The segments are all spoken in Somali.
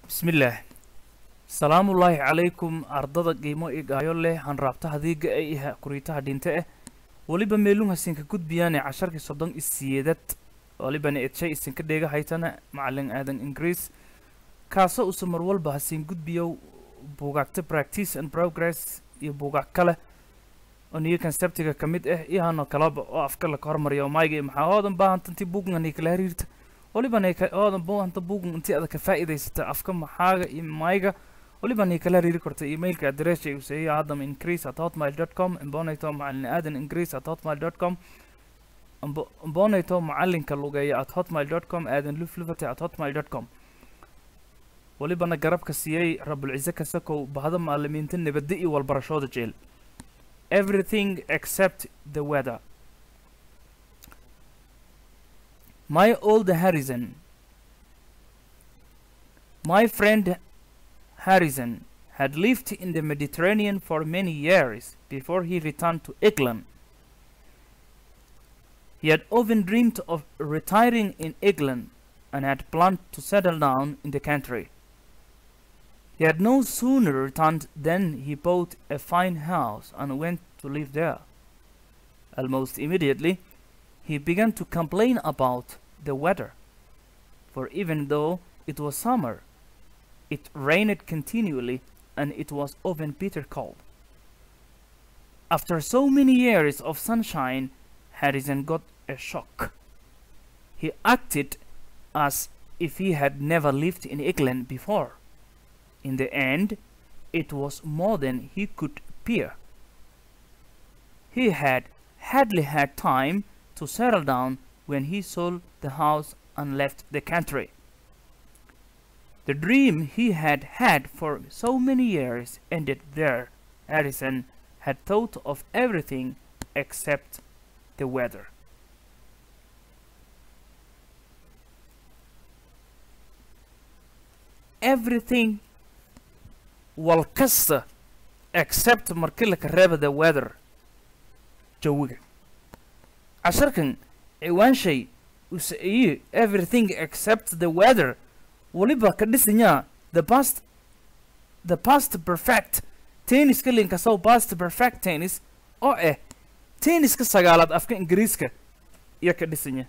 بسم الله السلام الله عليكم أرضا قيمة إيجايو له عن رابطة هذيك أيها كريتها دينته وليبا ميلون هسينك كود بياني عشرة صدق السيادات وليبا نأتشي السينك ديجا هايتنا معلن آدن إنجليز كاسو أسمر والبا هسين كود بيو بوغاكت practice and progress يبوغاك كله ونيو كنسبتك كميد إيهانو كلاب أفكار لك هرمر يوم مايجي محاوضن باهن تنتي بوغن هنيك لهريرت وليبا نيكا أوضن بوهن تبوغن انتي أذا كفائدة يستا أفكار محاجة مايجا وليبا نيكا لهريري كورتا إيميلك أدريشي وسيئي عدم increase@hotmail.com مبونيتو معلن آدن increase@hotmail.com مبونيتو معلن كاللوغاية @hotmail.com آدن لفلفتي@hotmail.com وليبا نقرب كسيئي رب العزة كساكو بهذا معلمين تني بدئي والبرشود جيل everything except the weather. My old Harrison, my friend Harrison had lived in the Mediterranean for many years before he returned to England. He had often dreamed of retiring in England and had planned to settle down in the country. He had no sooner returned than he bought a fine house and went to live there. Almost immediately, he began to complain about the weather, for even though it was summer, it rained continually and it was often bitter cold. After so many years of sunshine, Harrison got a shock. He acted as if he had never lived in England before. In the end, it was more than he could bear. He had hardly had time to settle down when he sold the house and left the country. The dream he had had for so many years ended there. Harrison had thought of everything except the weather. Everything والكسة except مركلك الرابة the weather جوجة عشركن عوان شيء وسئيه everything except the weather وليبا كدسنيا the past perfect تنس كلين كسو past perfect تنس أو تنس كسجالات أفكار إنجليزك يا كدسنيا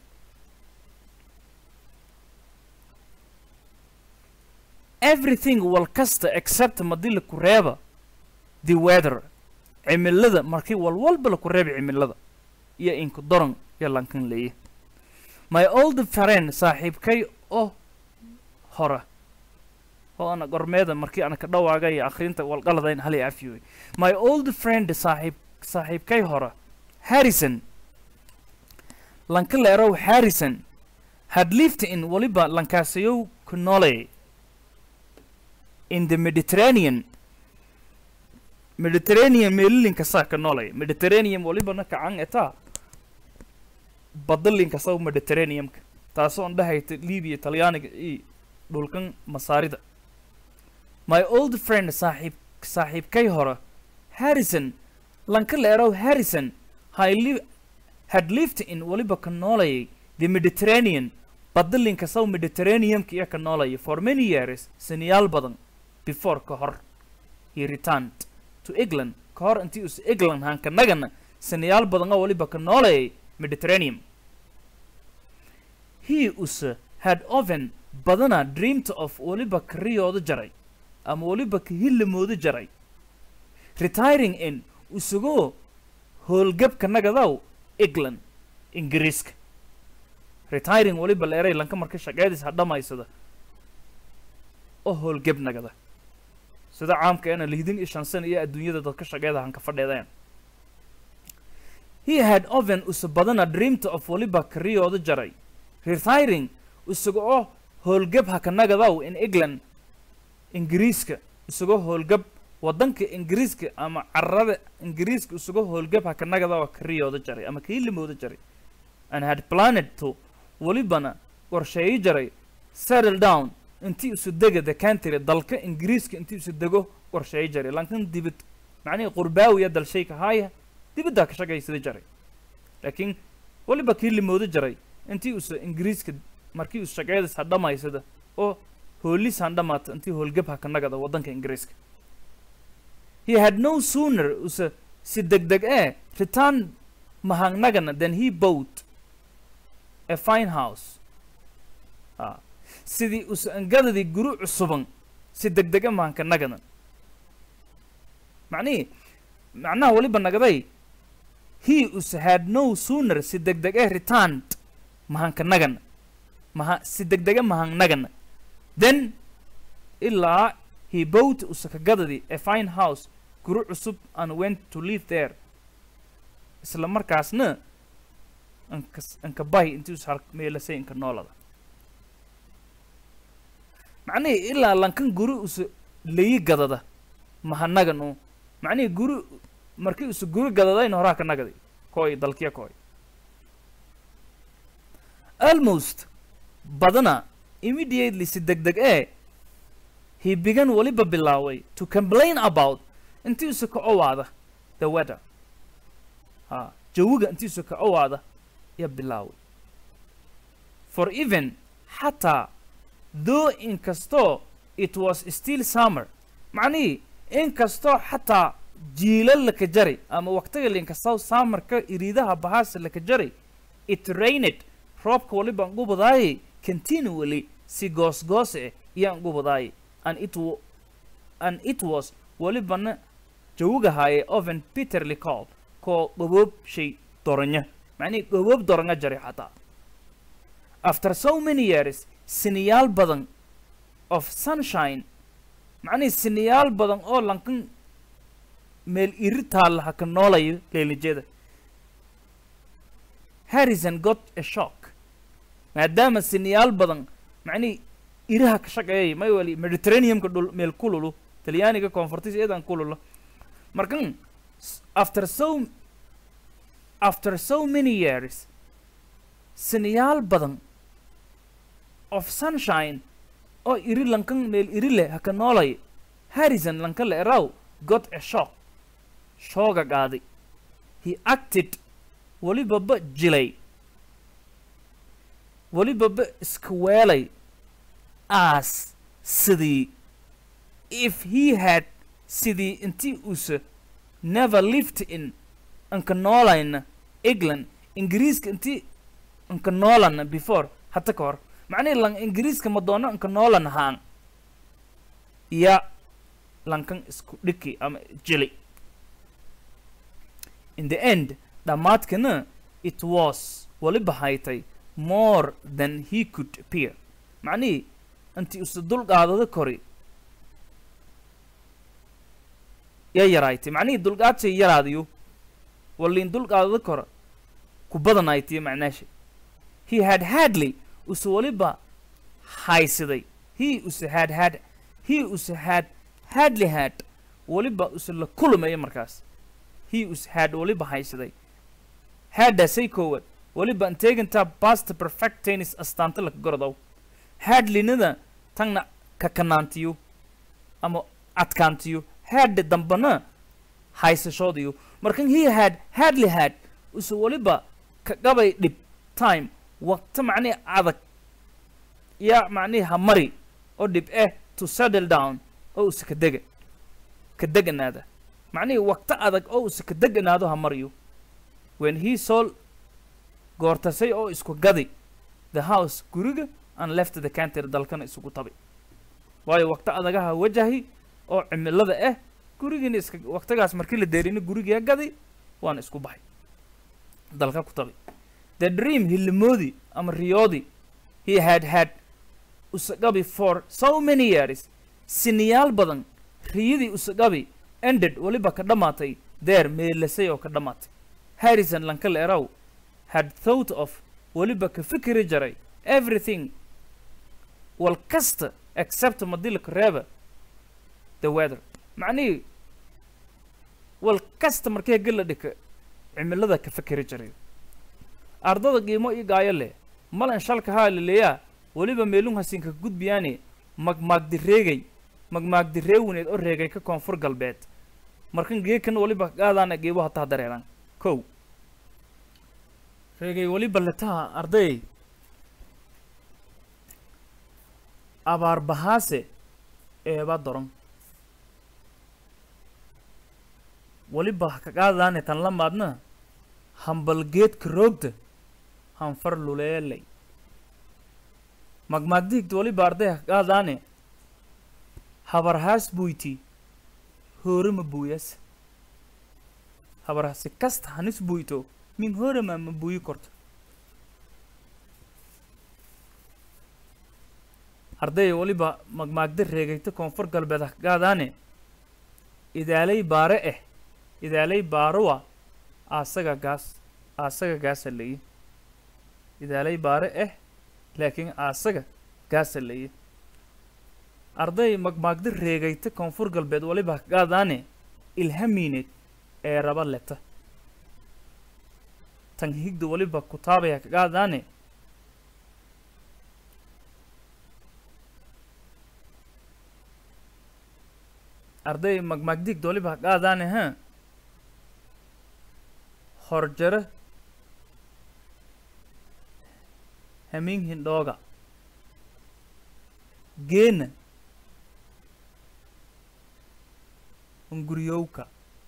everything والكست except مديل كريبة the weather عملة مركي والبل كريبة عملة يا إنك درن يلا نكن ليه my old friend صاحب كي هرا هو أنا قرميدا مركي أنا كدوا جاي آخرين والقلدين هلي عفيوي my old friend صاحب كي هرا Harrison لانكل يرو Harrison had lived in وليبا لانكاسيو كنولي in the Mediterranean ميلين كسا كنولي Mediterranean وليبا نكا عن إتا بدلين كساو Mediterranean تاسو عنده هي ليبيا طلياني دولكن مصاريدا my old friend صاحب كي هورا Harrison لانكل يرو Harrison had lived in وليبا كنولي the Mediterranean بدلين كساو Mediterranean كيا كنولي for many years سنيال بدن before kahor he returned to England kahor intii us England han ka nagan sanayaal badan oo waliba ka noolay Mediterranean he had often badana dreamed of waliba kriyooda jaray ama waliba ka hilmooda jaray retiring in usugo howlgab ka nagadaw England Ingiriiska retiring waliba leeray lanka marka shaqadiis hadhamaysada oo howlgab nagada sida caamka ana liidin ishansan iyo adduunyada dadka shaqeeda han ka fadheedeen he had often usbadana dreamed of waliba kriyooda jaray retiring usugo howlgab ha ka nagadaw in England Ingiriiska usugo howlgab wadanka Ingiriiska ama carrada Ingiriiska usugo howlgab ha ka nagadaw kriyooda jaray ama kiilimooda jaray and had planned to walibana qorsheey jaray settle down intii isu dega the country dalka Ingiriiska intii isu dego qorsheey jaray laakiin dibad macnaheedu qurbaawiya dal shay ka haaya dibadda ka shaqeysay jaray laakiin waliba kiilimooda jaray intii isu Ingiriiska markii isu shaqeeyay dhamaysada oo hoolisaan dhamaata intii howlgab ha ka nagada waddanka ingiriiska. He had no sooner usa si degdeg return mahangnagana than he bought a fine house. Sidii usa angadadii guri cusuban si degdega mahanka nagana. macnaha waliba nagaday he usa had no sooner si degdeg returned mahanka nagana si degdega mahangnagana then ilaa he bought usa kagadadii a fine house guri cusub and went to live there. isla markaasna anka bahi intii us meelasay inka noolada. ilaa lankan guri usa layi gadada mahanagano guri markii usa guri gadadayna horaa ka nagadi koy dalkiya koy. Almost badana immediately si degdeg he began waliba bilaaway to complain about intii usa ka owaada the weather. jawiga intii usa ka owaada ya bilaaway. For even hataa though inkastoo it was still summer inkastoo xataa jiilal laka jari ama waqtiga linkastoo summerka iriidaha bahaasa laka jari it rained roobka waliba ugu badaayay continually si goosgoos iyaan ugu badaayay and it was walibana jawiga haaye often bitterly cold koo goboob shay doranya goboob doranga jari xataa. After so many years siniyaal badan of sunshine siniyaal badan oo lankan meel iri taalaha ka noolayo leelijeeda. Harrison got a shock maadaama siniyaal badan iraha ka shaqeeyay may wali Mediterranean ka dhul meel kululu Talyaaniga koonfurtiisa eedan kululu markan after so many years siniyaal badan of sunshine oo iri lankan meel iri leh haka noolay Harrison lankan le eraw got a shock shooga qaaday. He acted walibaba jilay walibaba iska weelay as sidii if he had sidii intii usa never lived in anka noolayna England ingiriiska intii anka noolana before hata ka hor lang ingiriiska madoona anka noolan haan ya lankan isku dhiki ama jili. In the end dhammaadkana it was waliba haytay more than he could appear intii usa dul qaadada kori ya yaraaytay dulqaadtay yaraadiyo waliin dul qaadada kora ku badanaaytay macnaasha. He had hardly usa waliba haysiday he usa had hardly had waliba usa la kulmaya markaas he usa had waliba haysiday hadasay koowad waliba inteegantaa past perfect tennis astaanta la gordow hadlinada tangna ka kanaantiyo ama adkaantiyo had dambana haysashoodiyo markan he had hardly had usa waliba ka qabay dhib time waqti adag ya hamari oo dhib to settle down oo usa ka deganaada waqti adag oo usa ka deganaado hamariyo. When he sold goortasay oo isku gadi the house guriga and left the country dalkana isugu tabi waayo waqti adagaha wajahi oo cimilada gurigina iska waqtigaas markii la deerina guriga gadi waan isku baxay dalka ku tabi. The dream hilmoodi ama riyoodi he had usagabi for so many years siniyaal badan riyadii usagabi ended waliba ka dhamaatay there meelasay oo ka dhamaatay. Harrison lankal eraw had thought of waliba ka fikri jaray everything wal kasta except madilka reeba the weather wal kasta markay gala dhika cimilada ka fikri jaray. ardada qiimo ii gaayo leh malan shalka haalileeyaa waliba meelun hasinka gudbiyaani magmaagdi reewneed oo reegay ka koonfur galbeed markan geekan waliba qaadaana geebo hataa dareeran kow reegay waliba lataha arday abaar bahaase eeba doron waliba ka qaadane tan la maadna hambal geedka roogta hanfar luleelay magmaagdiigta waliba ardaya ka qaadane habarhaas buyti hoorama buuyas habarhaasi kasta hanis buyto min hoorama ma buuyi korto ardaya waliba magmaagda reegayta koonfur galbeed ha ka qaadane idaalay baare idaalay baaruwa asaga gaasa layi idaalay baare laakiin asaga gaasa layi arday magmaagda reegayta koonfur galbeed waliba ha ka qaadane ilhamiineed ee raba leta tan higda waliba kutaabay ha ka qaadane arday magmaagdiigda waliba ha ka qaadane horjare hamiin hindhooga geena unguryowka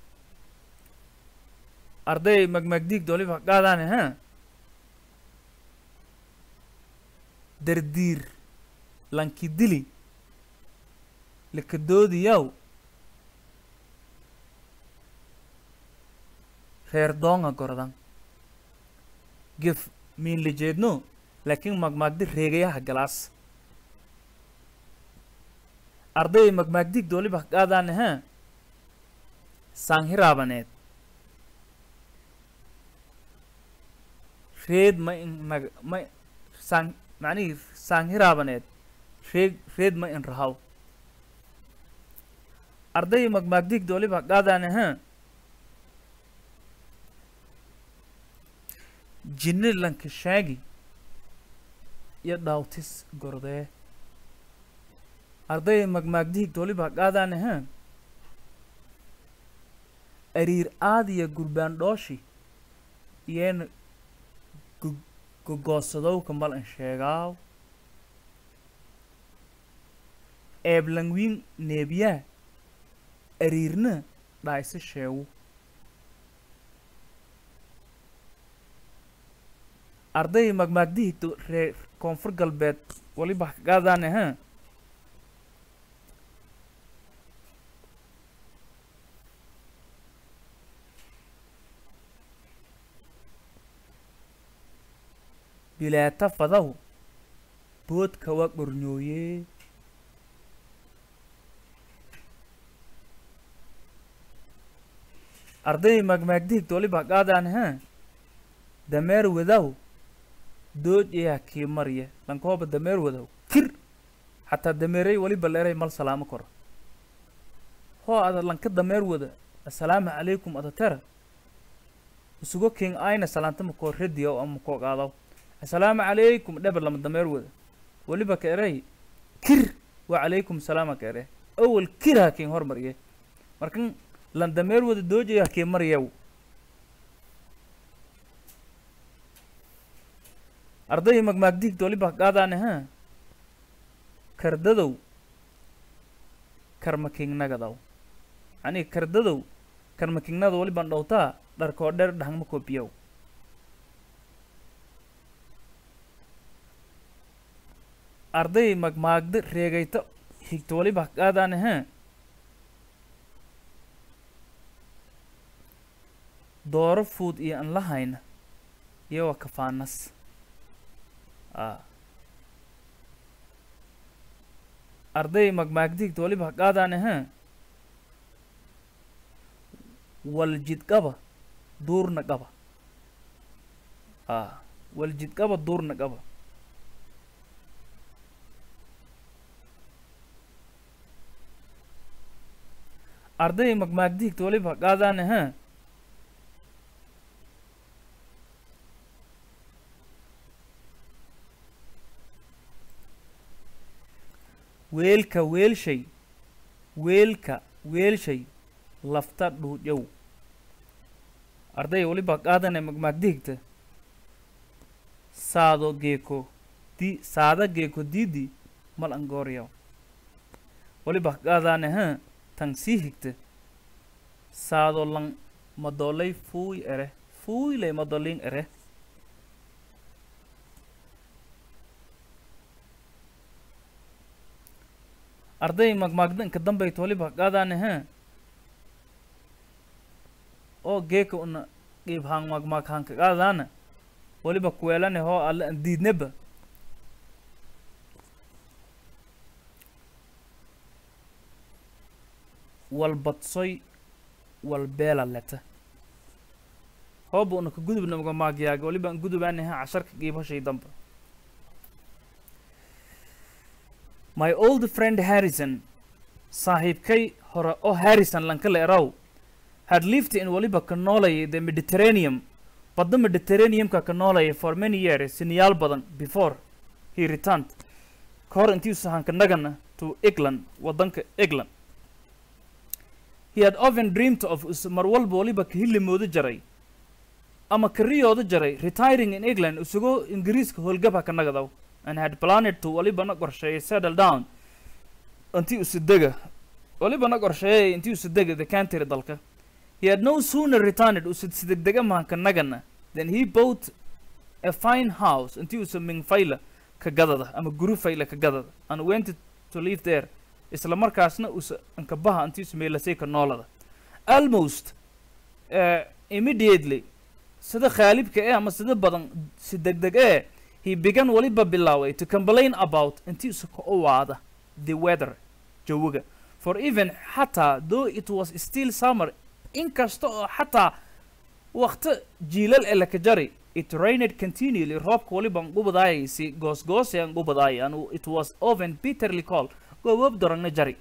arday magmaagdiigda waliba ha ka qaadane dardiir lankidili lakadoodiyaw reer doonga gordan gef miin la jeedno laakiin magmaagdi reegayaha galaas arday magmaagdiigda waliba ha ka qaadane saanhiraabaneed reed ma in ma saan macnihii saanhiraabaneed reed ma in rahaw arday magmaagdiigda waliba ha ka qaadane jinni lanka shaagi iyo dhaawtis gordee arday magmaagdiigda waliba ha ka qaadane ariir aadiya gurbaan dhooshi iyeena gogoosadowka mal an sheegaaw eeblangwiin neebiyaa ariirna dhaaysa sheewu arday magmaagdiigda reer koonfur galbeed waliba ha ka qaadane bilaata fadaw boodka waa qornyooyee arday magmaagdiigda waliba ha ka qaadane dameer wadaw dood iyaa kii marya lankooba dameer wadaw kir xataa dameeray waliba leeray mal salaamo koro hoo ada lanka dameer wada assalaamu calaykum ada tera isugo king ayna salaanta makoo radiyo ama makoo qaadaw assalaamu calaykum dhabar lama dameer wada waliba ka eray kir wa calaykum salaama ka ere awal kira king hormarye markan lan dameer wada dood iyaa kii maryaw arday magmaagdiigda waliba ha ka qaadane kardadow karmakingnagadaw ani kardadow karmakingnada waliban dhowtaa dharkoo dheer dhahangma koobiyaw arday magmaagda reegayta higta waliba ha ka qaadane dooro fuud iyo an la hayna iyowa kafaanas arday magmaagdiigda waliba ha ka qaadane waljid qaba duurna qaba waljid qaba duurna qaba arday magmaagdiigda waliba ha ka qaadane weelka weelshay lafta dhuudyow arday waliba ha ka qaadane magmaagdiigta saada geeko diidi mal angoriyo waliba qaadaan tan sii higta saado lang madolay fuuy ere fuuy lay madolin ere arday magmagdan ka dambayt waliba qaadaan oo geeka una qiib hang magmag hang ka qaadaan waliba kuweelane hoo alla aan diidnaba walbadsoy walbeela leta hooba una ka gudubna magmaagyaaga waliba aan gudubaanaha casharka qiibhashay damba my old friend Harrison saaxiibkay hore oo Harrison lankala eraw had lived in waliba ka noolayay the Mediterranean badda Mediterranean-ka ka noolayay for many years siniyaal badan before he returned kahor intii sahanka nagana to England wadanka England he had often dreamed of mar walba waliba ka hilimooda jaray ama ka riyooda jaray retiring in England usugoo Ingiriiska howlgabha ka nagadaw and had planned to waliba na qorsheeyay settle down intii usidega waliba na qorsheeyay intii usidega the country dalka he had no sooner returned usidegdega mahanka nagana then he bought a fine house intii usaming fayla ka gadada ama guru fayla ka gadada and went to live there isla markaasna ankabaha intii usmeelasay ka noolada almost immediately sida khaalibka ama sida badan si degdeg he began waliba bilaway to complain about intii usuka owaada the weather jawiga for even hatta though it was still summer inkasta oo hatta waqti jiilal ee la ka jari it rained continually roobka waliba ngubadaayay si goosgoos ee ngubadaayay and it was often bitterly cold goob darangna jari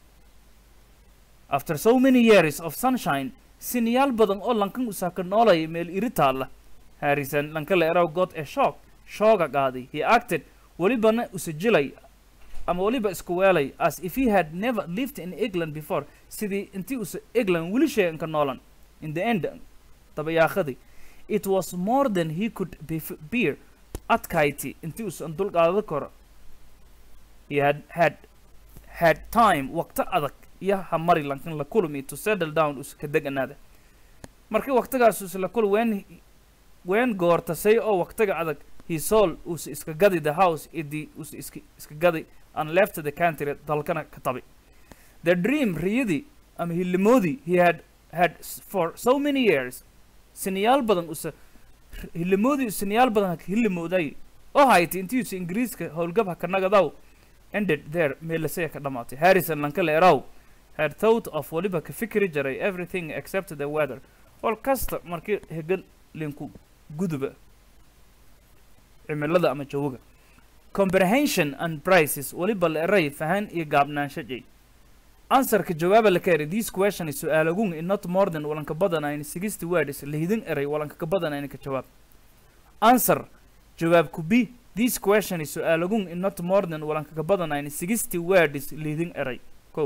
after so many years of sunshine siniyaal badan oo lankan usaka noolay meel iritaala Harrison lankala eraw got a shock qaaday he acted walibana usajilay ama waliba isku weelay as if he had never lived in England before sidii intii England wili shay ka noolan in the end tabayaaqadi it was more than he could bear adkayti intii dul qaadada kor he had time waqti adag iyo hamari lankan la kulmi to settle down ka deganaada markii waqtigaas la kul ween goortasay oo waqtiga adag he sold iska gadi the house idii iska gadi and left the country dalkana ka tabi the dream riyadi ama hilimoodi he had for so many years siniyaal badan hilimoodi siniyaal badan hilimooday oo hayti intii Ingiriiska howlgabha ka nagadaw ended there meelasay ka dhamaatay Harrison lankala eraw had thought of waliba ka fikri jaray everything except the weather all kasta markii hegal linku guduba cimilada ama jawiga comprehension and prices waliba la eray fahan iyo gaabnaansho jay answerka jawaaba la keenay this question is su'aalagun in not more than walanka badanayn 60 words leedin eray walanka ka badanayn ka jawaab answer jawaab ku bi this question is su'aalagun in not more than walanka ka badanayn 60 words leedin eray ko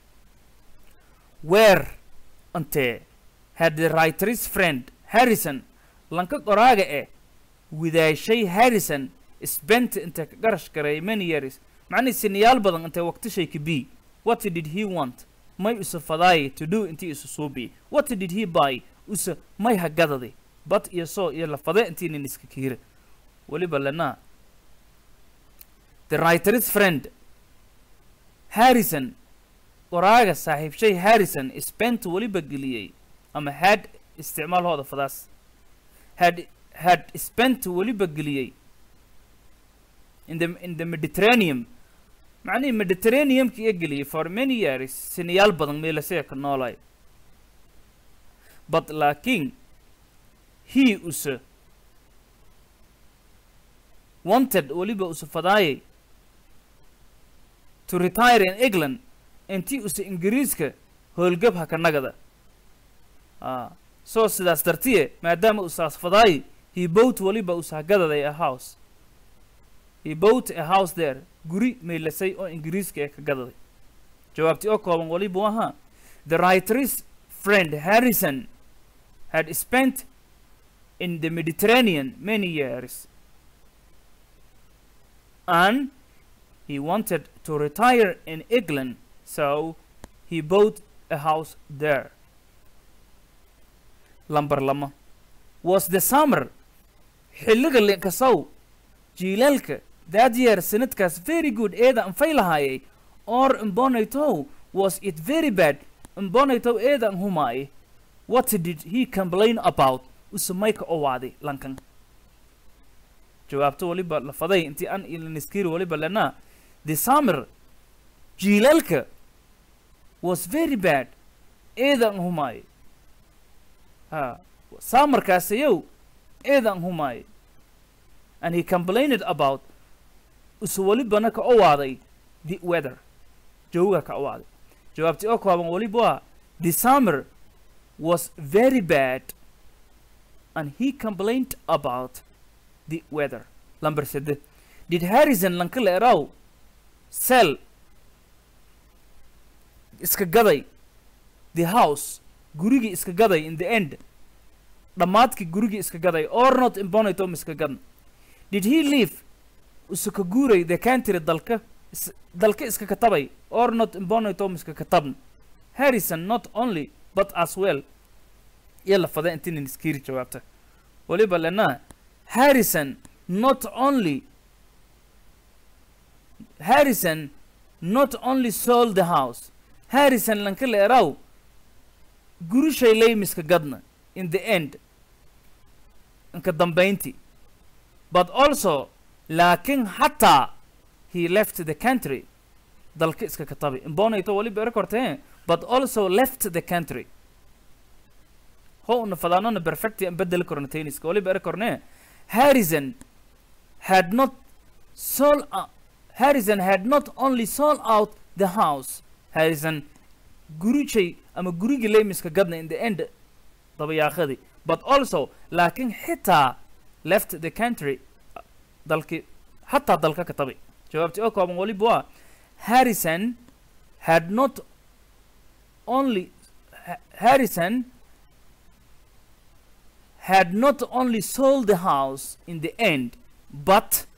where ante had the writer's friend Harrison lanka qoraaga widaashay Harrison spent inta garash garay many years macni siniyaal badan inta waqti shay ka bi what did he want may usafadaay to do intii isusubi what did he buy may hagadade but iyo la fada intii nin iska kiire waliba lana the writer's friend Harrison qoraaga saaxiibshay Harrison spent waliba geliyay ama had isticmaalhooda fadaas had spent waliba geliyay in the Mediterranean macni Mediterranean ki geliyay for many years siniyaal badan meelasay ka noolay but laakiin he wanted waliba fadaayay to retire in England intii Ingiriiska howlgabha ka nagada so sidaas dartiye maadaama saas fadaayay he bought waliba usagadaday a house he bought a house there guri meelasay oo Ingiriiska ka gadaday jawaabtii oo kooban waliba waha the writer's friend Harrison had spent in the Mediterranean many years and He wanted to retire in England, so he bought a house there. Lambar lama. Was the summer xilliga linkasow jiilaalka that year sanadkaas very good eeda an faylahayay or mbonaytow was it very bad mbonaytow eeda an humaay? What did he complain about? Usumayka owaadi lankan. jawaabto waliba la faday intii an ilaniskiri waliba lana the summer jiilaalka was very bad eeda an humaay. Summerkaasayow eeda an humaay. And he complained about usuwalibana ka owaaday the weather. Jooga ka owaaday. Jawaabti oo kooban waliba waa the summer was very bad and he complained about the weather. Number 7. Did Harrison lankala eraw sell iska gaday the house gurigi iska gaday in the end dhamaadki gurigi iska gaday or not imbonatom iska gadan? Did he leave usuka guuray the country dalka iska katabay or not imbonatom iska katabn? Harrison not only but as well. Yalla fada intin iskiri jawaabta waliba lana Harrison not only sold the house. Harrison lankala eraw gurushay laymiska gadna in the end anka dambaynti, but also laakin hatta he left the country dalka iska katabi imbonayto waliba rekorte but also left the country. Ho una fadaanona perfect and bedel kornatayniska waliba rekorne Harrison had not only sold out the house. Harrison gurushay ama gurigi laymiska gadna in the end dabayaaqadi, but also laakin xitaa left the country dalki hatta dalka katabi. Jawaabti oo kooban waliba waa Harrison had not only sold the house in the end but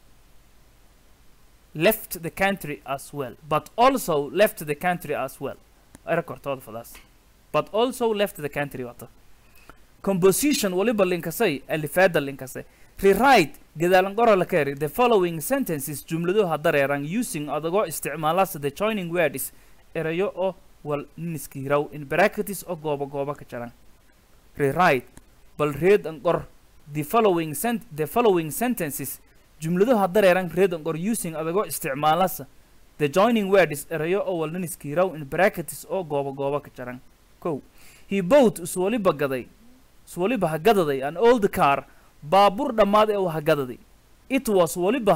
left the country as well. But also left the country as well. Rekortooda fadaas. But also left the country wata. Composition waliba linkasay alifaada linkasay. Rewrite gadaalan qora la kari the following sentences jumlado hadareeran using adagoo isticmaalasa the joining words erayo oo wal niskiraw in brackets oo gooba ka jaran. Rewrite bal read and qor the following sentences jumlado hadareeran read and qor using adagoo isticmaalasa the joining words erayo oo wal niskiraw in brackets oo gooba ka jaran. Ko he bought uswaliba hagadaday an old car baabur dhammaad ee uu hagadaday. It was waliba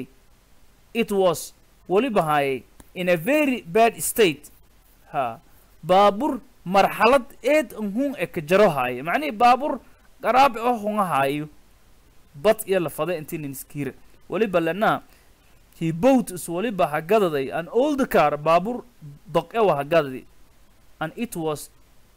haayay in a very bad state. Baabur marxalad eed unhun ee ka jaro haaya macnii baabur qaraabi oo hunga haayo but iyo la faday intiin iskiira waliba lana he bought waliba hagadaday an old car baabur doq ee hagadaday and it was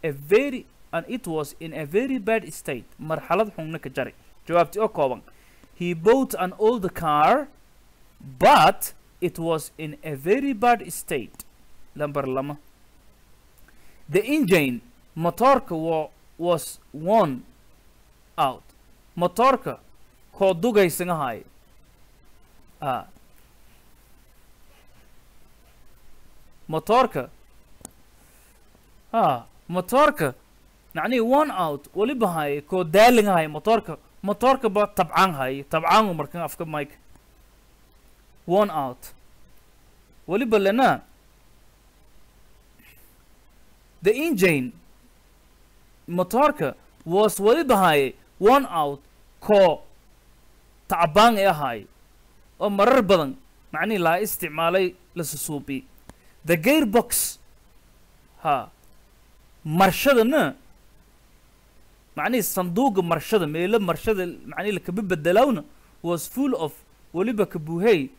in a very bad state marxalad xunna ka jaray. Jawaabti oo kooban he bought an old car but it was in a very bad state. Number lama. The engine motorka was worn out. Motorka koo dugaysan ahay. Motorka يعني worn out waliba hay koo daalin hay motorka ba tabcaan hay tabcaan markan afka mic worn out waliba lana the engine motorka was waliba hay worn out koo tacbaan ee hay oo marar badan macni la isticmaalay la susuubi. The gearbox marshadana معني الصندوق مرشدة ميلا مرشدة معني لك ببدلونه was full of waliba kabuhay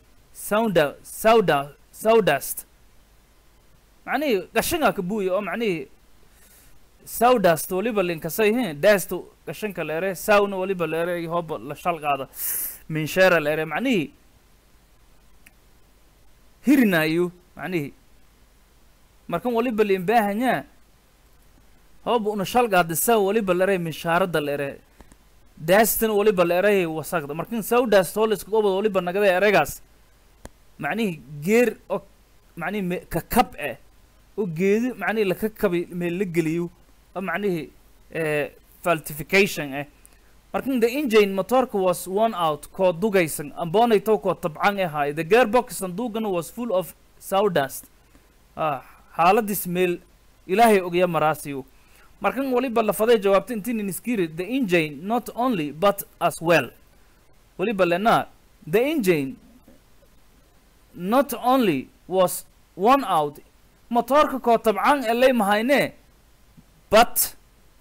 sawdust معني قشنها كبوي أو معني sawdust waliba لينكسي هين dust قشنك ليري ساونا waliba ليري هوب لشال قاعدة من شارع ليري معني hirinayo macnihi markan waliba liin baahanya hoob una shalga hadisa waliba leeray mishaarada leeray daastan waliba leeray wasaqda markan sawdaas toolis gobol waliba nagada eregaas macnihi geer oo macnihi ka kab oo geedi macnihi la ka kabi meel la geliyo oo macnihi falsification markan the engine motorka was worn out ko dugaysan ambonayto ko tabcan ahay the gearbox sanduuqana was full of sawdust xaaladis meel ilaahay ogaya maraasiyo markan waliba la faday jawaabta intiin iskiri the engine not only but as well waliba lana the engine not only was worn out motorka ko tabcan elay mahayne but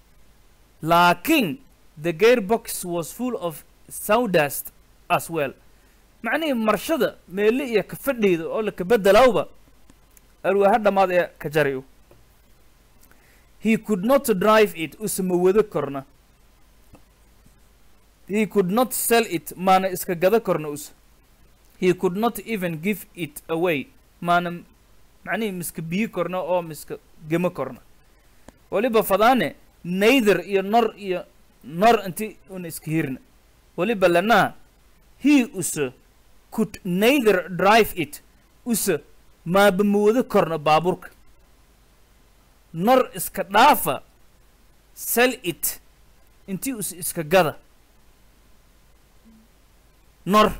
lakin the gearbox was full of sawdust as well macni marshada meel iyo ka fadhido oo la ka bedelawba alwaaha dhamaad ee ka jarayo he could not drive it usma wada korna he could not sell it maana iska gada korna he could not even give it away maana macni miska biyo korna oo miska gema korna waliba fadaane neither iyo nor anti un iskihirna waliba lana he could neither drive it ma bamoodo korna baaburka nor iska dhaafa sell it inti iska gada nor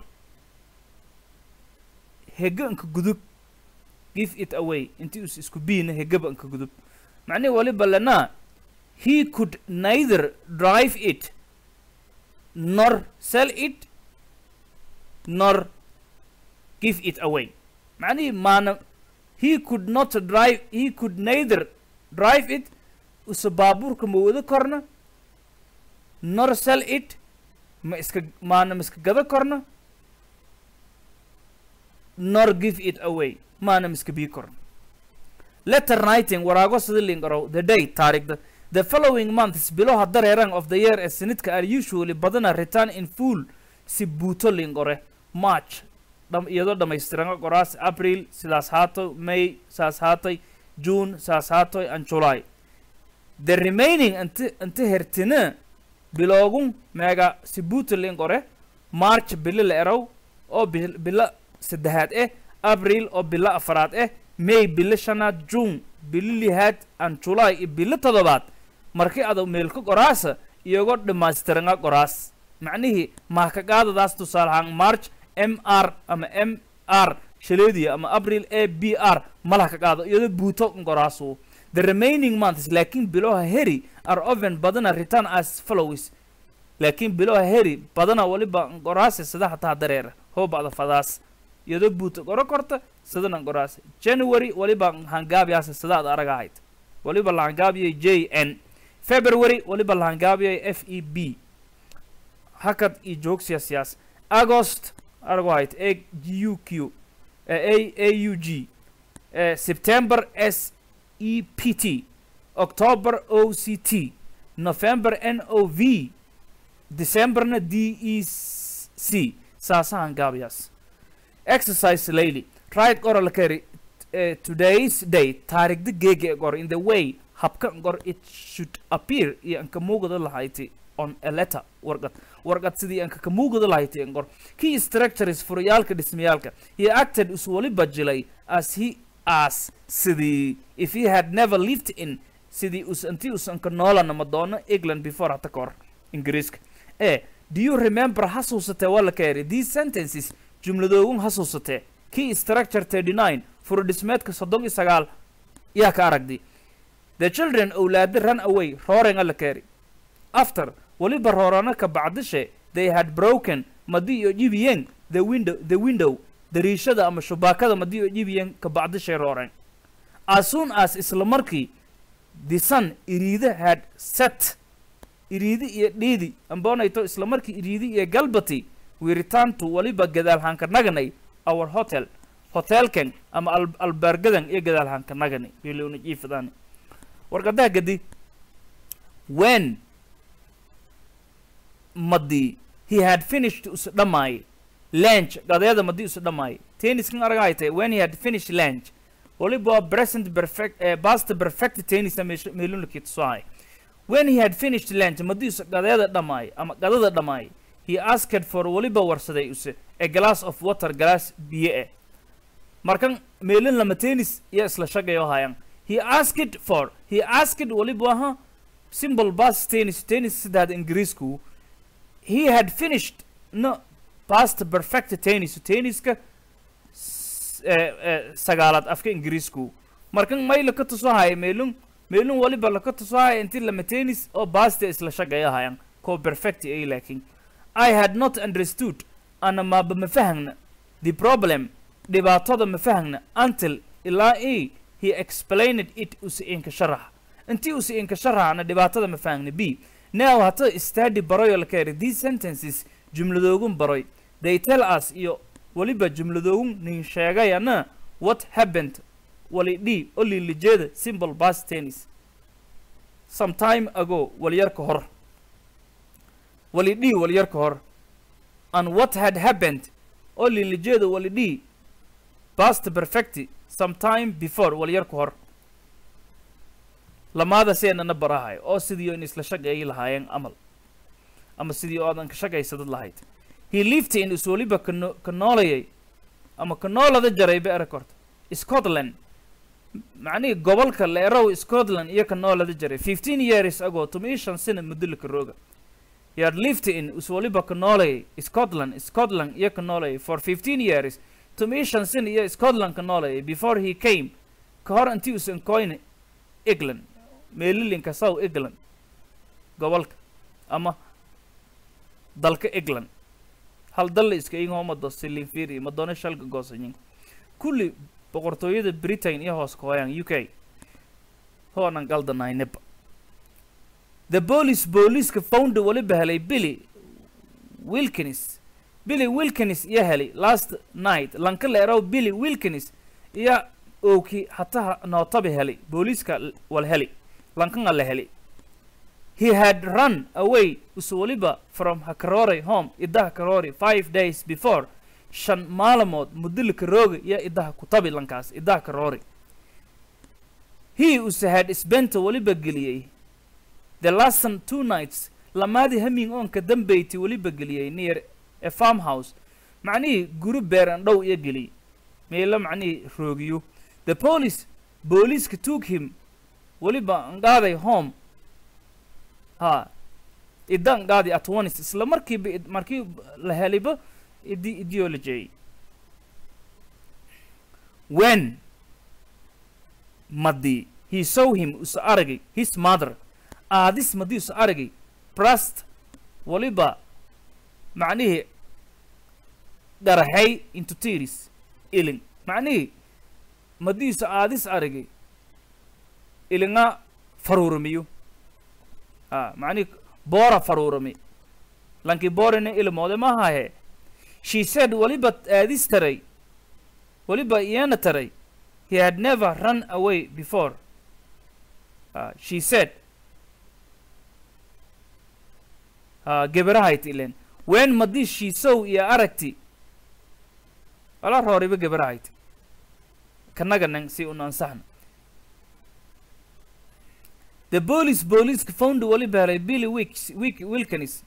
heganka gudub give it away inti isku biina hegabanka gudub macni waliba lana he could neither drive it nor sell it nor give it away معني ما he could neither drive it وسبابور كموده كورنا nor sell it ما مسك جذا كورنا nor give it away ما مسك بي كورنا letter writing وراغو سدلين قرو the day تاريخ the following months below the rang of the year as sinitka are usually badana return in full si buuto lingore March iyadoo dhamaystiran qoraas April sidaas haato May saas haatay June saas haatay and July the remaining until hertina biloogun mega si buuto lingore March bil eraw oo bil saddexaad April oo bil afraad May bil shanaad June bil lixaad and July bil toddobaad markii aad meel ka qoraasa iyagoo dhamaystiran qoraas macnihi ma ka qaadadaas tusaalahan March MR ama MR shaleediya ama April ABR malaha ka qaado iyadoo buuto qoraaso the remaining months laakiin below heri are often badana return as follows laakiin below heri badana waliba qoraas sida hataa dareer hoobada fadaas iyadoo buuto qorkorta sidana qoraas January waliba hangaabiyaas sida aad aragahayd waliba la hangaabiyay JN February waliba la hangaabiyay FEB hakad i joogsiya siyaas August aragahayd AUQ AUG September SEPT October OCT November NOV December na DEC saasa hangaabiyas exercise lately try it oral carry today's day tarik the gege gor in the way habka gor it should appear yanka mugada lahayti on a letter warqad sidii yanka ka mugada lahayti gor key structures furiyalka dhismayalka he acted uswali bajilay as sidii if he had never lived in sidii anti usanka noolana madonna England before atakor ingiriiska do you remember hasusate wala carry these sentences jumladoogun hasusate key structure 39 for dhismeedka 39 yaa ka aragdi the children awlaad ran away roaring alla carry after waliba roorana ka bacdishe they had broken madi iyo jibiyeen the window dariishada ama shubaakada madi iyo jibiyeen ka bacdishe roorang as soon as isla markii the sun iriida had set iriidi iyo dhiidi ambonayto isla markii iriidi iyo galbati we returned to waliba gadaal hanka naganay our hotelkan ama albergadan iyo gadaal hanka nagani biloona jiifadaan warqadaha gadi when madi he had finished us dhamay lunch gadeeda madi us dhamay tennis kan aragayte when he had finished lunch waliba present perfect past perfect tennis meelun lakit soai when he had finished lunch madis qadada dhamay ama qadada dhamay he asked for waliba warsaday use a glass of water glass biye markan meelun lama tennis iyo isla shaqayo hayan he asked waliba ha simple past tennis sidad ingiriisku he had finished no past perfect tenniska sagaalad afka ingiriisku markan mayl ka tusahay meelun waliba la ka tusahay intii lama tennis oo past isla shaqeeyo hayan ko perfect ay laakiin I had not understood ana ma fahmna the problem dhibaatada ma fahmna until ila he explained it in sharax intii in sharaxna dhibaatada ma fahmna b now hata study baroy la kare these sentences jumladoogun baroy they tell us iyo waliba jumladoogun nin sheegayana what happened walidi only lijeeda simple past tense some time ago waliyar ka hor walidi waliyar ka hor and what had happened only lijeeda walidi past perfect some time before waliyar ka hor lamaada seenana barahay oo sidii in isla shaqeeyay lahaayeen amal ama sidii oo adan ka shaqeysad lahayd he lived in waliba ka noolayay ama ka noolada jaray ba record Scotland macni gobolka leerow Scotland iyo ka noolada jaray 15 years ago to me shan sano mudulka rooga he had lived in waliba ka noolayay Scotland iyo ka noolayay for 15 years to me shan sano iyo Scotland ka noolayay before he came ka hor intii usan coin England meelilinka South England gobolka ama dalka England hal dal iska ingo mado silin fiiri madona shalka goosanyin kulli boqortooyada Britain iyo hoos kooyan UK hoonan galdanay the police ka found waliba helay Billy Wilkins iyo helay last night lanka leerow Billy Wilkins iyo ooki hataa nootabi helay booliska wal helay lankan la helay he had run away uswaliba from Hakarori home idaha Karori 5 days before shan maalmood mudilka rooga iyo idaha kutabi lankaas idaha Karori he had spent waliba geliyay the last 2 nights lamaadi haming on ka dambeeyay waliba geliyay near a farmhouse macni guru beeran dhow iyo geliyay meelo macni roogiyo the police took him waliba ngaaday home idan gaadi at once isla markii la heliba ideology when madi he saw him usaragi his mother this madi usaragi pressed waliba macnihi darahay into tears iling macnihi madi aadis aragi ilinga farurmiyo macni bora farurmi lanki borene ilmoode ma haye she said waliba aadis taray waliba iyana taray he had never run away before she said geberahayt ilen when madi she saw iya aragti ala rooriba geberahayt kanaga nang si unansahna the police found waliba Billy Wilkins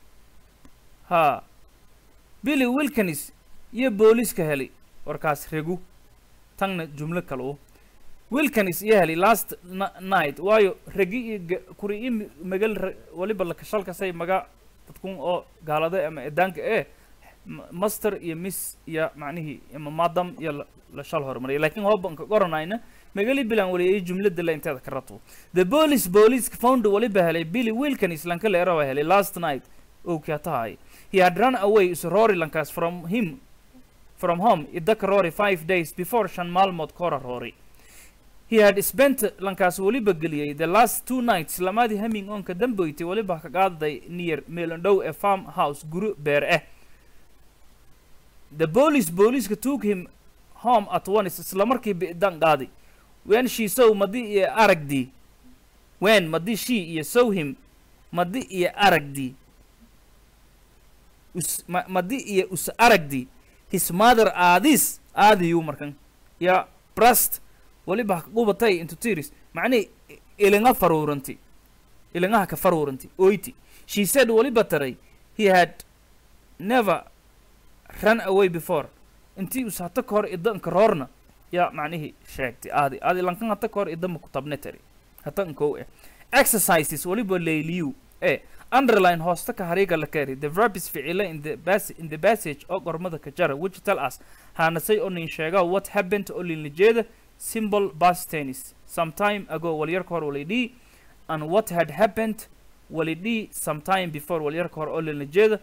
Billy Wilkins iyo booliska helay warkaas regu tangna jumla kale Wilkins iyo helay last night waayo regi kuri magal waliba la kashalka say maga dadkun oo gaalada ama edaanka master iyo miss iyo macnihi ama madam iyo la shal hormaray laakiin hoobanka qoranayna magali bilan wali jumlada la inta ka rato the police found waliba helay Billy Wilkins lanka leero helay last night okay tahay he had run away so Rory lankas from home idaka Rory 5 days before shan maalmood kora Rory he had spent lankas waliba geliyay the last 2 nights lamadi haming on ka damboyti waliba ka qaaday near Melandow a farmhouse guru beer the police took him home at once isla markii bidan qaaday when she saw madi iyo aragdi when madi she iyo saw him madi iyo aragdi madi iyo us aragdi his mother aadiyu markan ya breast waliba qubatay into tears macni ilinga faruuranti ilinga ka faruuranti oyti she said waliba taray he had never run away before intii uu saata kor idan karoorna ya macnihi sheegtay aadi lankan hata kor idan ku tabne tari hatan ko exercises waliba leeliyu underline hosta ka hariga la kari the verb is fi'ila in the passage oo qormada ka jara which tell us hana say on in sheega what happened to linjeeda simple past tense some time ago waliyar kor walidi and what had happened walidi some time before waliyar kor oo linjeeda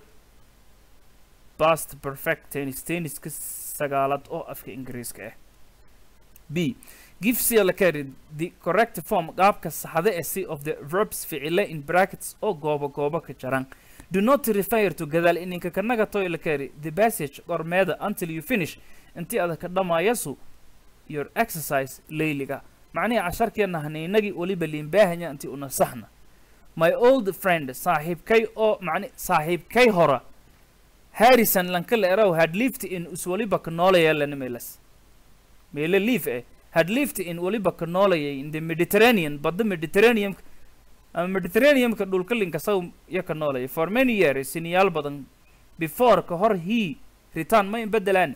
past perfect tense ka sagaalad oo afka ingiriiska ah b give C la kari the correct form qaabka saxda ah of the verbs fi'ila in brackets oo gooba ka jaran do not refer to gadal ininka kanaga toy la kari the passage qormeeda until you finish intii aad ka dhamaayso your exercise layliga macnaheedu casharkeena hanaynagi waliba liin baahanya intii una saxna my old friend saaxiibkay oo saaxiibkay hora Harrison lankal eraw had lived in uswaliba ka noolaya lana meelas meela live had lived in waliba ka noolaya in the Mediterranean but the Mediterranean ka dhulka linka saw ya ka noolaya for many years siniyal badan before ka hor he return ma in bedelan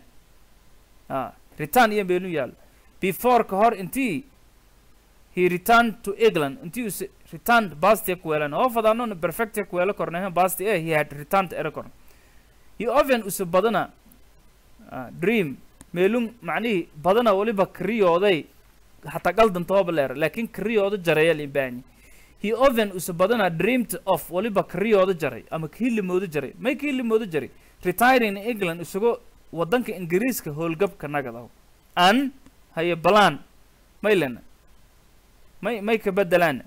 return iyo beenu yal before ka hor intii he returned to England intii uu returned past ya kuwelan oo fadano perfect ya kuwela kornaha past he had returned error he often usu badana dream meelun macni badana waliba kriyooday hatta qaldan toobaleer laakiin kriyooda jaray libaani he often usu badana dreamed of waliba kriyooda jaray ama kiilimooda jaray may kiilimooda jaray retiring in England isugo wadanka Ingiriiska howlgabka nagadaw an haye balan maylana may ka bedelaan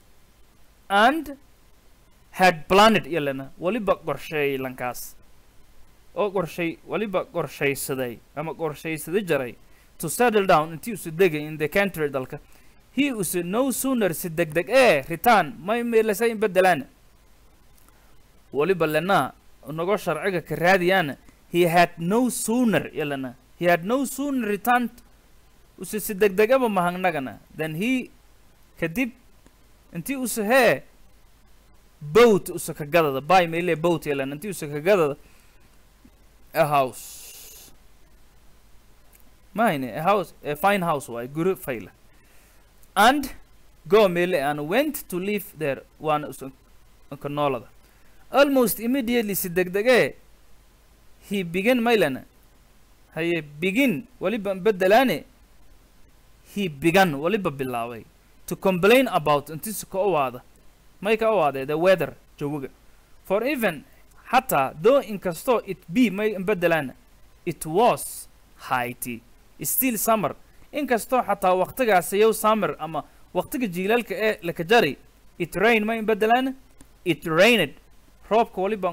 and had planned yelana waliba qorsheey lankaas oo qorshay waliba qorshaysaday ama qorshaysada jaray to settle down intii uu degay in the country dalka he was no sooner si degdeg return may meelasay bedelaan waliba lana unago sharciga ka raadiyana he had no sooner yelana he had no sooner returned si degdeg ama mahangnagana then he kadib intii uu boat usaka gadada by meele boat yelana intii usaka gadada a house mine a fine house why guru fail and go mele and went to live there one kanolada almost immediately sidegdege he began mailana haye begin waliba bedelane he began waliba bilaaway to complain about intis ka owaada may ka owaade the weather jooga for even hatta though inkasto it be may bedelan it was high tea still summer inkasto hatta waqtigaas yow summer ama waqtiga jiilaalka la ka jari it rain may bedelan it rained roobka waliba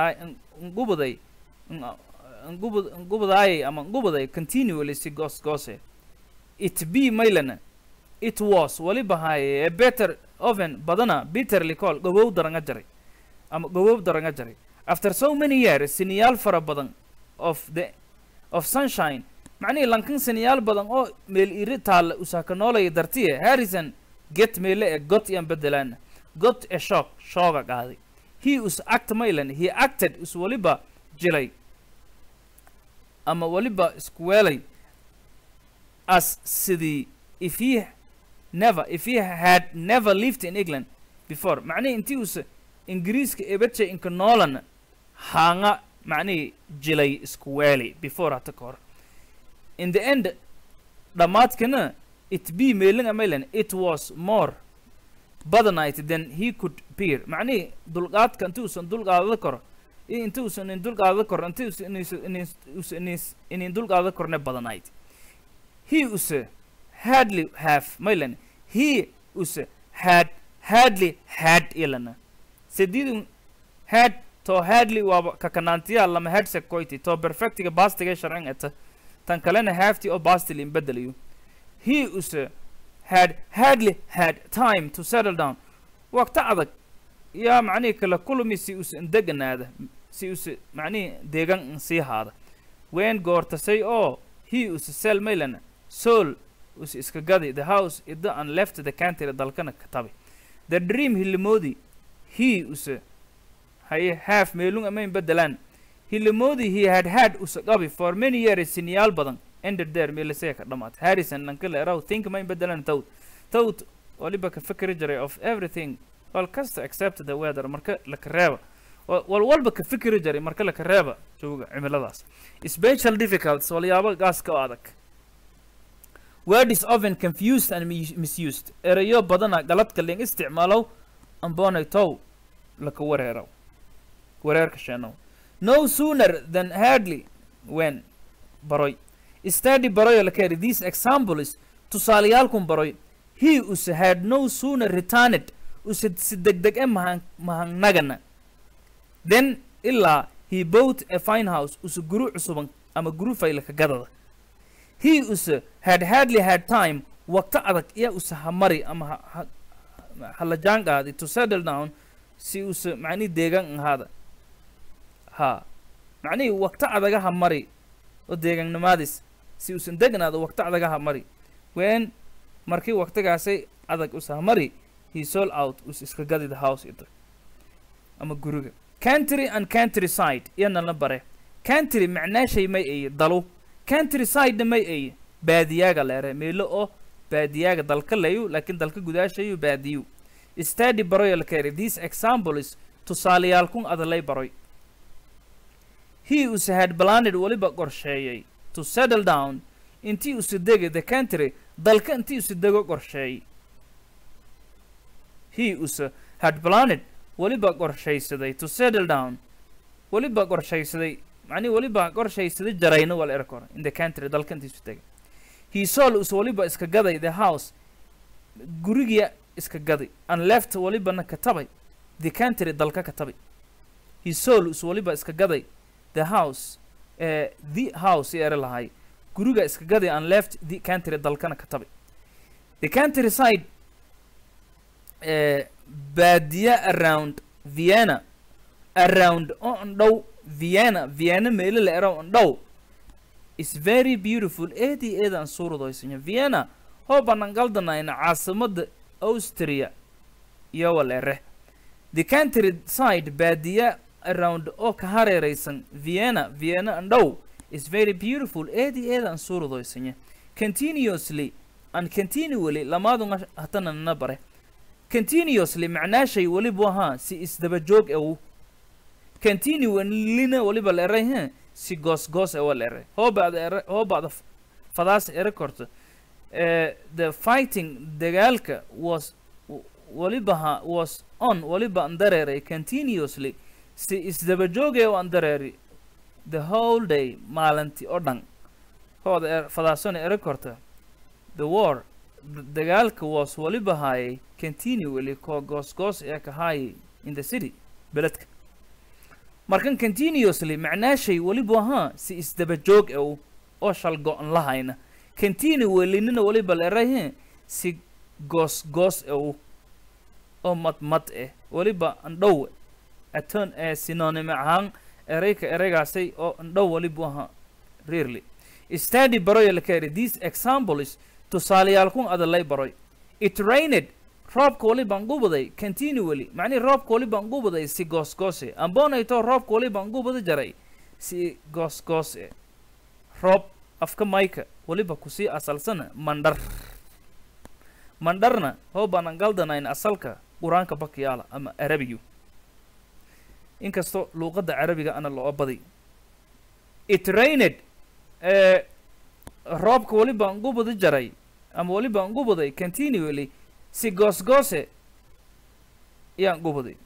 ngubuday continually si goose it be maylana it was waliba high a better oven badana bitterly called gobow daranga jaray after so many years siniyal fara badan of sunshine macni lankan siniyal badan oo meel irital usaka noolay dartiye Harrison get meele got yan bedelan got a shock qaaday he was he acted us waliba jilay ama waliba iskuwelay as sidii if he had never lived in England before macni intii us Ingiriiska ebeche inka noolan hanga macni jilay iskuweli before atakor in the end damaadkana it be meelan it was more badnight than he could bear macni dulqaadka intuu san dulqaadada kor intuu san dulqaadada kor intuu in dulqaadada korne badnight he was hardly have meelan he was hardly had ilana sedidun had to hardly wa kakanantiya lama had sekoyti to perfectiga bastiga sharcan eta tan kalena hafti oo bastil in bedeliyo he was had hardly had time to settle down waqta adag ya macni kala kulmi si us indeganaada si us macni deegan si haada when goorta say oh he us sell maylan soul us iska gadi the house idda and left the country dalkana katabi the dream hilmodi he us hay half meelung ama bedelan hilmodi he had us gabi for many years sinyal badan ended there meelase ka dhamaat harrison nankale raw think ma bedelan tawt waliba ka fikri jiray of everything all kasta except the weather marka la kareeba walba ka fikri jiray marka la kareeba jooga cimiladaas special difficulties walyaabo gaaska adag word is often confused and misused erayo badana galadka leen isticmaalo ambonaytow la ka wareero wareerka sheeno no sooner than hardly when baroy study baroy la kari this example is tusaaliyaalkun baroy he us had no sooner returned us si degdeg mahangnagana then illa he bought a fine house us guru cusuban ama guru fayla ka gadada he us had hardly had time waqti adag iya us hamari ama hala jaangaadi to settle down si us macni deegan hada ha macni waqti adaga hamari oo deegaannimadiis si us degnaado waqti adaga hamari when markii waqtigaasay adag us hamari he sold out us iska gadi the house ida ama guriga country and countryside yana la bare country macnaa shay may ay dalo countryside may ay baadiyaga leere meelo oo baadiyaga dalka layu laakiin dalka gudaashayu baadiyu study baroy la kare this example is tusaaliyaalkun adalay baroy he us had planned waliba qorsheeyay to settle down intii us degay the country dalka intii us dego qorsheeyay he us had planned waliba qorsheysaday to settle down waliba qorsheysaday macni waliba qorsheysaday jarayna wal erkor in the country dalka intii us degay he sold us waliba iska gaday the house guriga iska gaday and left waliba na katabay the country dalka katabay he sold us waliba iska gaday the house era lahay guriga iska gaday and left the country dalkana katabay the countryside baadiya around Vienna around on dow Vienna meel la around dow is very beautiful eedan suuradaysan Vienna ho banangaldanayna caasimada Austria iyo walere the countryside baadiya around oo ka hareeraysan Vienna and dow is very beautiful eedan suuradaysan continuously and continually lamaadu hatana nabare continuously macnaa shay waliba ha si isdaba joog ee continually waliba leeyahay si goos ee waleeyahay hoobaad fadaas korto the fighting dagaalka was waliba andareeray continuously si isdaba joog ee andareeray the whole day maalintii oo dhan hooda fadaasona korto the war dagaalka was waliba hayay continually ko goos ee ka hayay in the city beledka markan continuously macnaa shay waliba ha si isdaba joog oo shal go'an lahayna continually nina waliba leeyahay si goos oo mat waliba andhow aton synonym ahaan ereygaasay oo andhow waliba ha rarely study baroy la kare this example is tusaaliyaalkun adalay baroy it rained roobka waliba ngubaday continually macni roobka waliba ngubaday si goos ambonayto roobka waliba ngubada jaray si goos roob afka mayka waliba kusii asalsana mandarna ho banangaldanayna asalka quraanka bakyaala ama arabiyu inkasto luqada arabiga ana loo baday it rained roobka waliba ngubada jaray ama waliba ngubaday continually si goos yaan ngubaday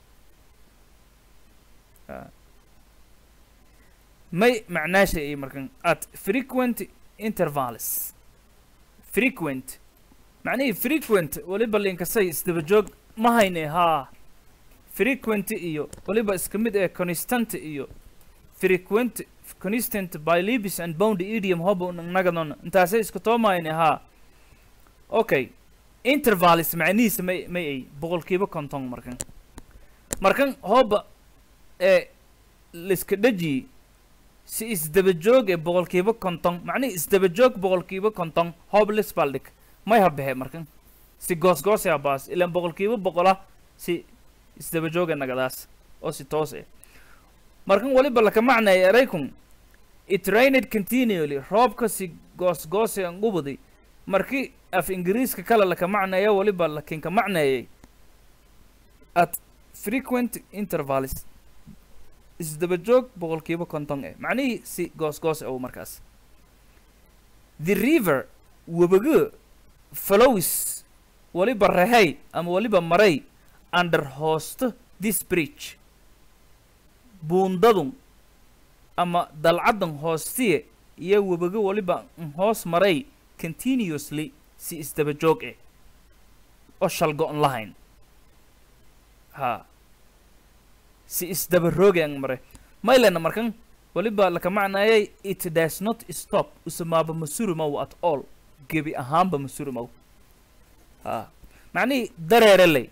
may macnaa shay markan at frequent intervals frequent macnaheedu frequent waliba linkasay isdaba joog ma hayne ha frequent iyo waliba iska mid ee constant iyo frequent constant by libis and bound idiom hobo nagadon intaasay isku toomayne ha okay intervals macnihiisa may ay boqolkiiba konton markan hoba liska dhaji si isdabajoog ee boqolkiiba konton macnihi isdabajoog boqolkiiba konton hoobles baldik may habehe markan si goosgoos ya baas ilaan boqolkiiba boqola si isdabajooga nagadaas oo si toos eh markan waliba laka macnaya eraykum it rained continually roobka si goosgoos aan gubuday markii af ingiriiska kale laka macnaya waliba lakinka macnayay at frequent intervals isdabajoog boqolkiiba konton eh macnihii si goosgoos oo markaas the river wabaga flows waliba rahay ama waliba maray under host this bridge buundadun ama dalcadan hoostiye iyo wabaga waliba hoos maray continuously si isdabajoog eh oo shall go online ha si isdabaroogaan mare maylena markan waliba laka macnaayay it does not stop usamaaba masurumow at all gebi ahaanba masurumow ha macnihi dareereley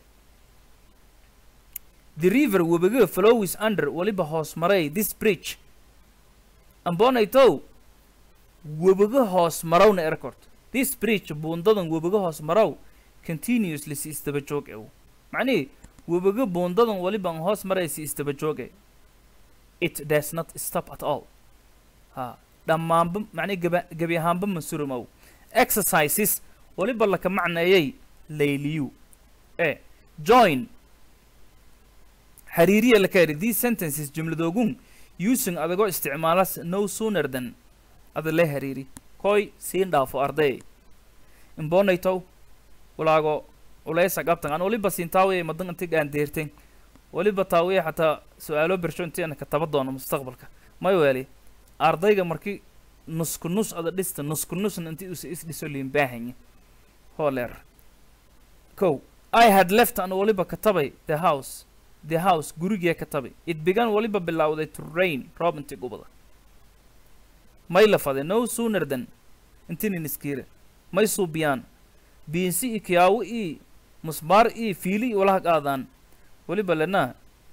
the river wabaga flows under waliba hoos maray this bridge ambonaytow wabaga hoos marawna airport this bridge buundadan wabaga hoos maraw continuously si isdabajoog ew macnihi wabaga buundadan waliban hoos maray si isdabajooge it does not stop at all ha dhammaanba macnihi gebi ahaanba masurumow exercises waliba laka macneeyay layliyu join xiriiriya laka yidhi these sentences jumladoogun using adagoo isticmaalas no sooner than ada le xiriiri koy siin dhaafo arday imbonaytow walaago ulaysa qabtan aan waliba siin taawiye madan intii aan deerteen waliba taawiye xataa su'aalo bersho intii aan ka taba doono mustaqbalka may weeli ardayga markii nusku nus ada dhista nusku nusna intii uu is dhiso liin baahanya holer ko I had left an waliba katabay the house guriga katabay it began waliba bilowday to rain roob intii gubada may la faday no sooner than intii niskire may suubiyaan biinsi ikiyaawo musbaar fiili walaha qaadaan waliba lena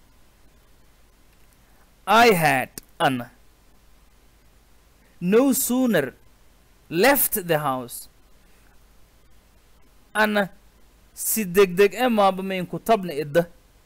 I had no sooner left the house ana si degdeg maaba mayn kutabna idda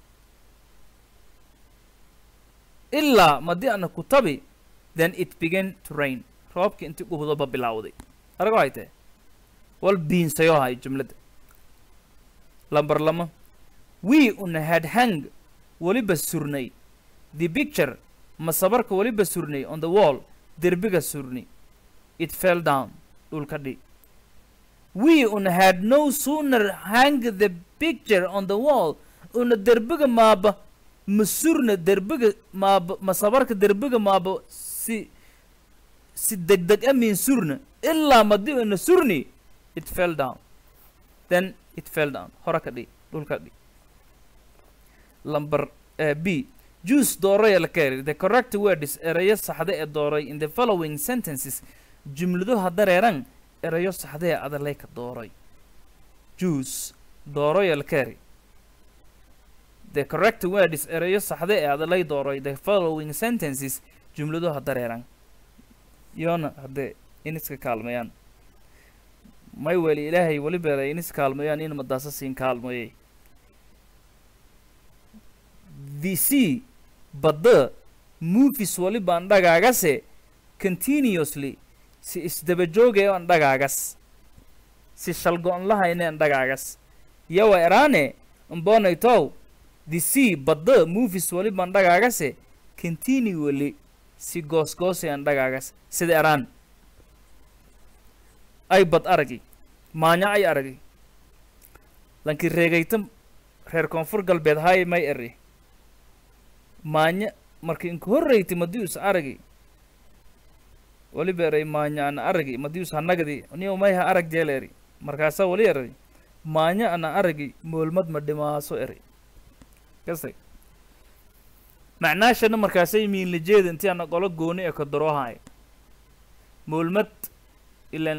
ilaa madii ana kutabi then it began to rain roobki intii gubudoba bilowday arago haytee wal biinsayo hay jumlada lambar lama we had hang waliba surnay the picture masabarka waliba surnay on the wall derbiga surnay it fell down dhulka dhi we had no sooner hang the picture on the wall derbiga maaba masurna derbiga maaba masabarka derbiga maaba si degdeg amin surna ilaa madii una surni it fell down then it fell down horakadi dhulkadi number B juice dooray la kari the correct word is erayo saxda ee dooray in the following sentences jumladu hadareeran erayo saxda ee adalay ka dooray juice dooray la kari the correct word is erayo saxda ee adalay dooray the following sentences jumladu hadareeran yoona hade iniska kaalmayaan may weli ilaahay wali beeray inis kaalmayaan in madaasa siin kaalmayay VC badda movies wali baan dhagaagase continuously si isdabajooge aan dhagaagas si shalgoon lahayne aan dhagaagas yawa eraane mbonaytow VC badda movies wali baan dhagaagase continually si goosgoose aan dhagaagas sida eraan ay bad aragi maanya ay aragi lanki reegaytam reer koonfur galbeed hay may eri maanya markii inku horreyti madius aragi wali beeray maanya ana aragi madius hanagadi niyo may ha arag jeeleri markaasa wali eri maanya ana aragi moolmad ma dhimaaso eri kasay macnaashana markaasay miin lijeeda intii ana qolo gooni ee ka daroohay moolmad ilan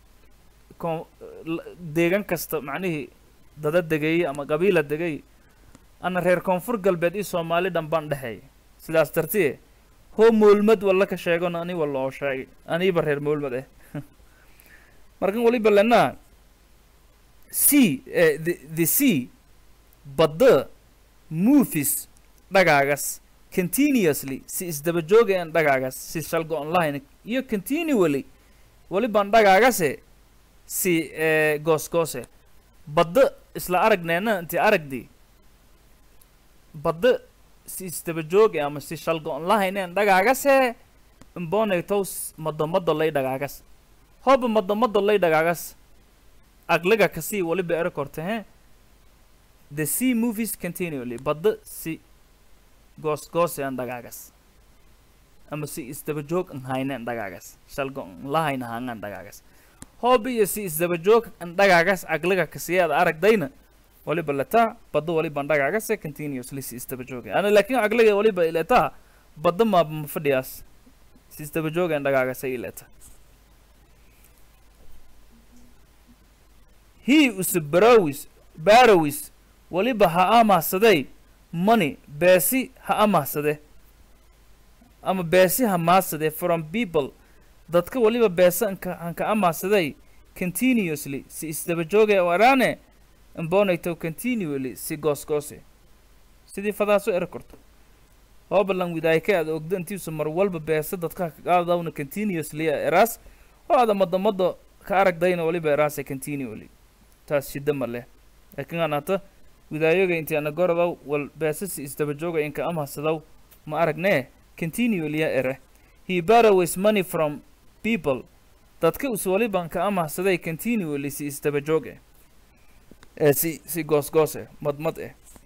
deegan kasta macnihii dada degay ama qabiila degay ana reer koonfur galbeed iyo Soomaali dhanbaan dhaxay sidaas dartii هو مولمد ولا كشيغون أني والله شيء أني برهر مولمد إيه مركن ولي بلنا sea the sea but the movies dagagas continuously si isdaba joogayaan dagagas si shalgo online iyo continually wali baan dagaagase si goosgoose badda isla aragneena intii aragdii badda si isdaba joogay ama si shalgo online dagaagase imbonaytos madomado lay dagaagas hoba madomado lay dagaagas aglaga kasi wali ba erakorte he the sea movies continually badda si goosgoose aan dagaagas ama si isdaba joog aan haynaan dagaagas shalgo la hayna hangan dagaagas hobby iyo si isdaba joog aan dagaagas aglaga kasiyada aragdayna wali balata badda wali baan dagaagas continuously si isdaba joog ana laakiin aglaga wali ba ilata badda ma fadhiyaas si isdaba joog aan dagaagas ay ilata he us barawis wali ba ha amasaday money beesi ha amaasade ama beesi ha maasade from people dadka waliba beesa anka amaasaday continuously si isdaba joogay waraane imbonayto continually si goosgoose sidii fadaaso erakorto hoobalan widaayka aad ogdo intiisu mar walba beesa dadka qaadawna continuously eraas oo aad madamado ka aragdayna waliba eraas continually taas shida ma leh laakiin anata widaayoga intii ana goradaw wal beesas isdaba jooga inka amahsadaw ma aragne continually ere he borrows money from people dadka uswali banka amahsaday continually si isdaba jooga si goosgoose madmad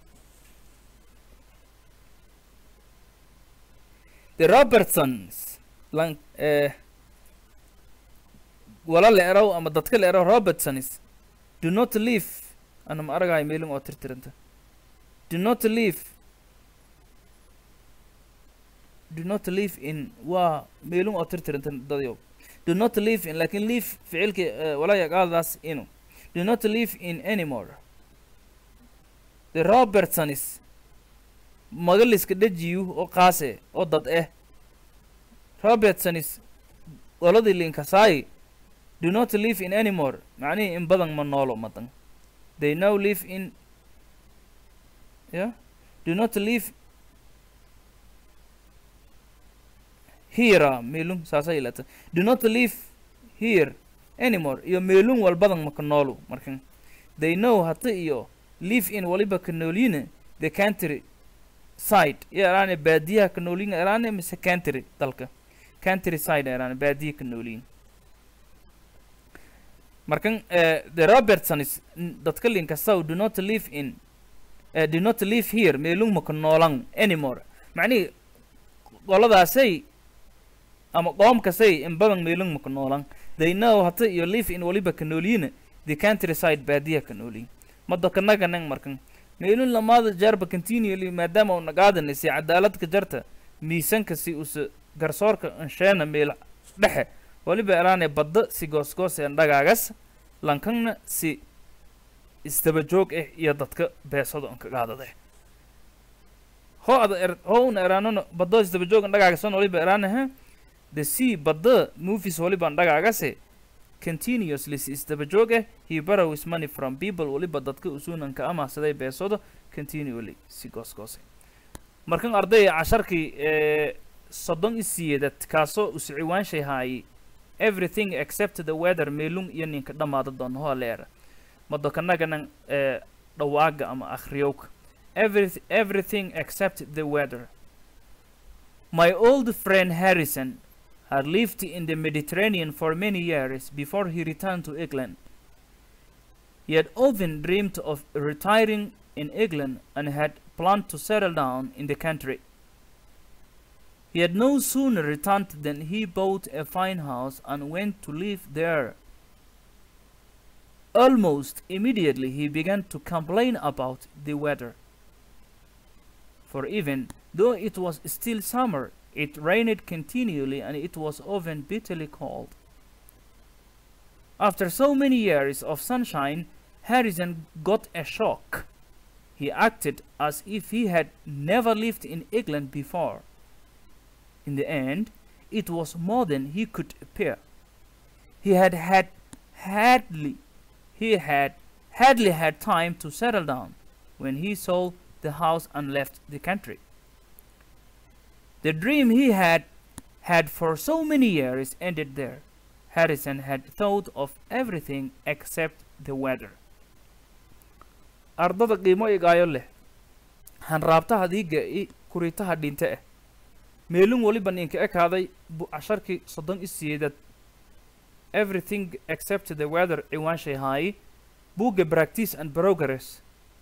the Robertsons lang wala la eraw ama dadka la eraw Robertsons do not live أنا ما أرجع يميلون أو ترترنت do not live in ميلون أو ترترنت ضيوب do not live in لكن live فعلك ولا يقال ذاس إنه do not live in anymore the Robertsons مغلس كده جيو أو قاسة أو ضد Robertsons ولد اللي إنكساي do not live in anymore معني إن بدن من نالو مدن they now live in do not live here melung sasa ilata do not live here anymore iyo melung wal badan ma kanolu markan they know hata iyo live in waliba kanolina the country side yarane baadiyaha kanolina yarane mise country dalka country side yarane baadiyaha kanolina markan the Robertsons dadka linka saw do not live here meelung ma kanolan anymore macni qoladaasay ama qoomkasay in badan meelung ma kanolan they know hata you live in waliba kanolina the countryside baadiya kanolin madakanaga nang markan meelun lamaada jarba continually maadaama uu nagaadana si cadaalad ka jarta miisanka si us garsoorka ansheena meel dhexe waliba eraane badda si goosgoos ee dhagaagas lankanna si isdaba joog iyo dadka beesado an ka qaadade ho un eraano badda isdaba joog dhagaagas waliba eraane the sea badda movies waliba dhagaagase continuously si isdaba joog he borrows money from people waliba dadka usuunan ka amaasaday beesado continually si goosgoos markan arday casharkii soddon isiyeedad kaasoo u siciwaan shay haay everything except the weather meelung iyo ninka dhamaada doon hoo leer madokanagan dhawaaga ama akhriyowka everything except the weather my old friend Harrison had lived in the Mediterranean for many years before he returned to England. He had often dreamed of retiring in England and had planned to settle down in the country. He had no sooner returned than he bought a fine house and went to live there. Almost immediately he began to complain about the weather. For even though it was still summer, it rained continually and it was often bitterly cold. After so many years of sunshine, Harrison got a shock. He acted as if he had never lived in England before. In the end, it was more than he could bear. He had hardly had time to settle down when he sold the house and left the country. The dream he had had for so many years ended there. Harrison had thought of everything except the weather. Ardada qiimo igaayo leh hanraabtaha diiga I kuritaha dhinte ah meelun waliba ninka ekaaday casharkii 38 everything except the weather ciwaan shay haay buugga practice and progress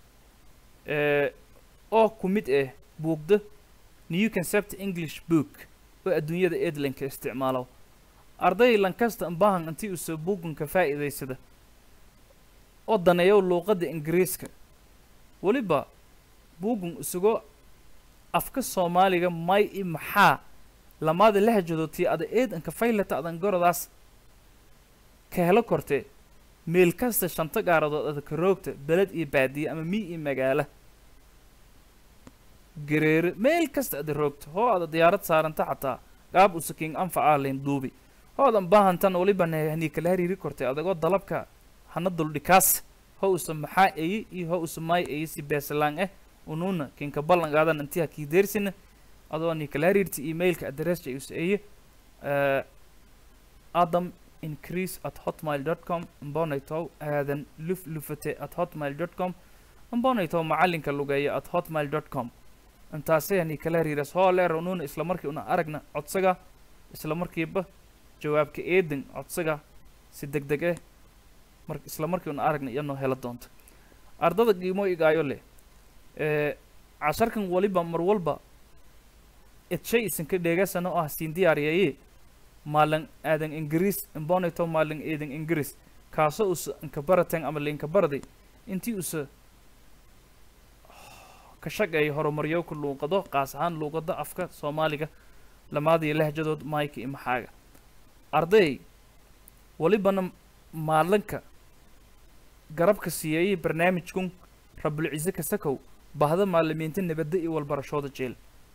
oo ku mid ah buugda new concept English book oo adduunyada eedlanka isticmaalo arday lankasta baahan intii uu soo buugan ka faa'iideysada oo daneeyo luqadda Ingiriiska waliba buugan isugo afka Soomaaliga may I maxaa lamada lahjadoodii ada eedanka faylata adan goradaas ka helo korte meel kasta shanta gaaradood ada ka roogta beled iyo baadiye ama mi iyo magaalo gareer meel kasta ada roogta hoo ada diyaarad saaranta xataa qaab u sakin anfaca leen duubi hoodan baahantan waliba hani kala hariiri korte adagoo dalabka hana dul dhikaas hoo u samaxa iyo hoo u samay si beeslaan ah ununa kinka ballan qaadan intii ki deersina adoo ni kala hariirti emailka address ay usay adamincrease@hotmail.com mbonayto aadan luflufate@hotmail.com mbonayto macalinka lugeeya @hotmail.com intaasay ni kala hariiras hoo leer ununa isla markii una aragna codsaga isla markiiba jawaabka eedan codsaga si degdeg ah isla markii una aragna iyano helo doonto ardada qiimo igaayo leh casharkan waliba mar walba shay isin ka dheegasano ah siin diyaariyay maalan aadan Ingiriis mbonayto maalan eedan Ingiriis kaasoo us ka baratan ama linka baraday intii us ka shaqay horumaryo ku luuqado qaas ahaan luuqada afka Soomaaliga lamaadii lahjadood mayka iyo maxaaga arday walibana maalanka garabka siiyay barnaamijkun Rabbul Ciise ka sakow bahda macallimiinta nabadda iyo walbarashada jeel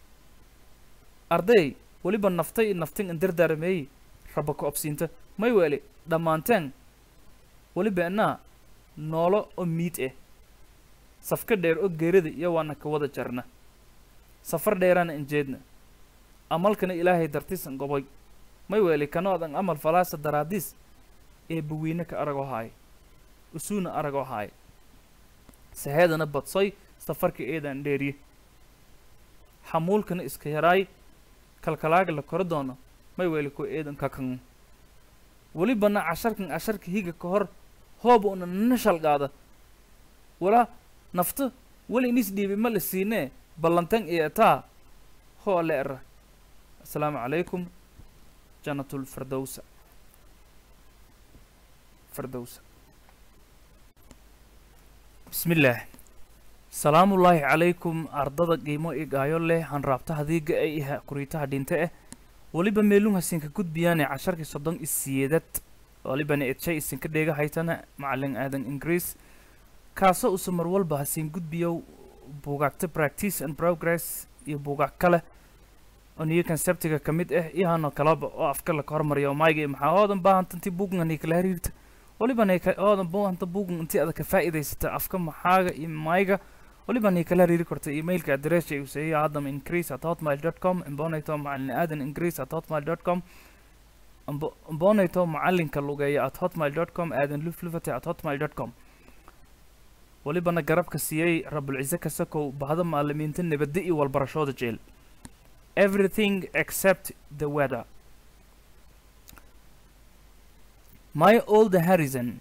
arday waliba naftin indardaarmay raba ku absiinta may wali dhamaanteen waliba ana noolo oo miid ah safka dheer oo geerida iyo waana ka wada jarna safar dheerana injeedna amalkana ilaahay dartiisan gobay may wali kanoodan amal falaasa daraadis ee buwiina ka arago haay usuna arago haay saheedana badsay safarka eedan dheeriye xamuulkana iska yaraay kalkalaaga la kor doono may wali ku eedan ka kan walibana casharka higa ka hor hoob una nashal qaada wala nafta wali inis dhiibi ma la siinee ballantan iyo taa hoo leer assalaamu calaykum jannatul firdawsa bismillaah salaamullaahi calaykum ardada qiimo igaayo leh hanraabtaha diiga ay iha kuritaha dhinte ah waliba meelun hasinka gudbiyaane casharkii 38 walibana edshay isinka dheega haytana macallin aadan Ingiriis kaasoo u mar walba hasin gudbiyo buugaagta practice and progress iyo buugaag kale oo new conceptiga ka mid ah iyahana kalaba oo afka la hormariyo mayga maxaa oodan baahantantii buugan kala hariirta walibana oodan baahanta buugan intii aad ka faa'iideysata afka maxaaga iyo mayga walibana kala hariiri korta emailka address ay usay adamincrease@hotmail.com mbonayto macallin aadan Ingiriis@hotmail.com mbonayto macalinka lugeeya @hotmail.com aadan luflufate@hotmail.com walibana garabka siiyay Rabbul Ciise ka sakow bahda macallimiinta nabadda iyo walbarashada jeel everything except the weather. My old Harrison,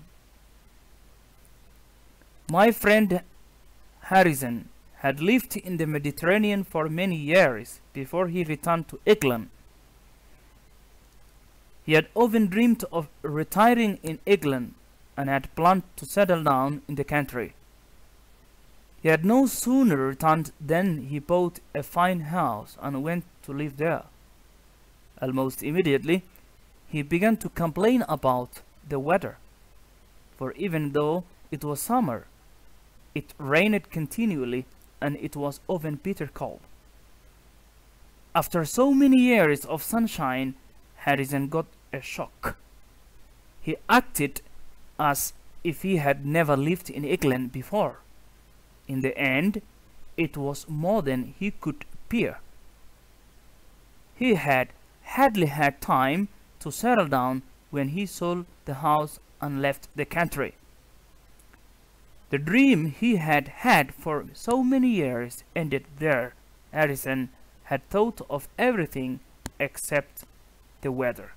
my friend Harrison had lived in the Mediterranean for many years before he returned to England. He had often dreamed of retiring in England and had planned to settle down in the country. He had no sooner returned than he bought a fine house and went to live there. Almost immediately, he began to complain about the weather, for even though it was summer, it rained continually and it was often bitter cold. After so many years of sunshine, Harrison got a shock. He acted as if he had never lived in England before. In the end, it was more than he could bear. He had hardly had time to settle down when he sold the house and left the country. The dream he had had for so many years ended there. Harrison had thought of everything except the weather.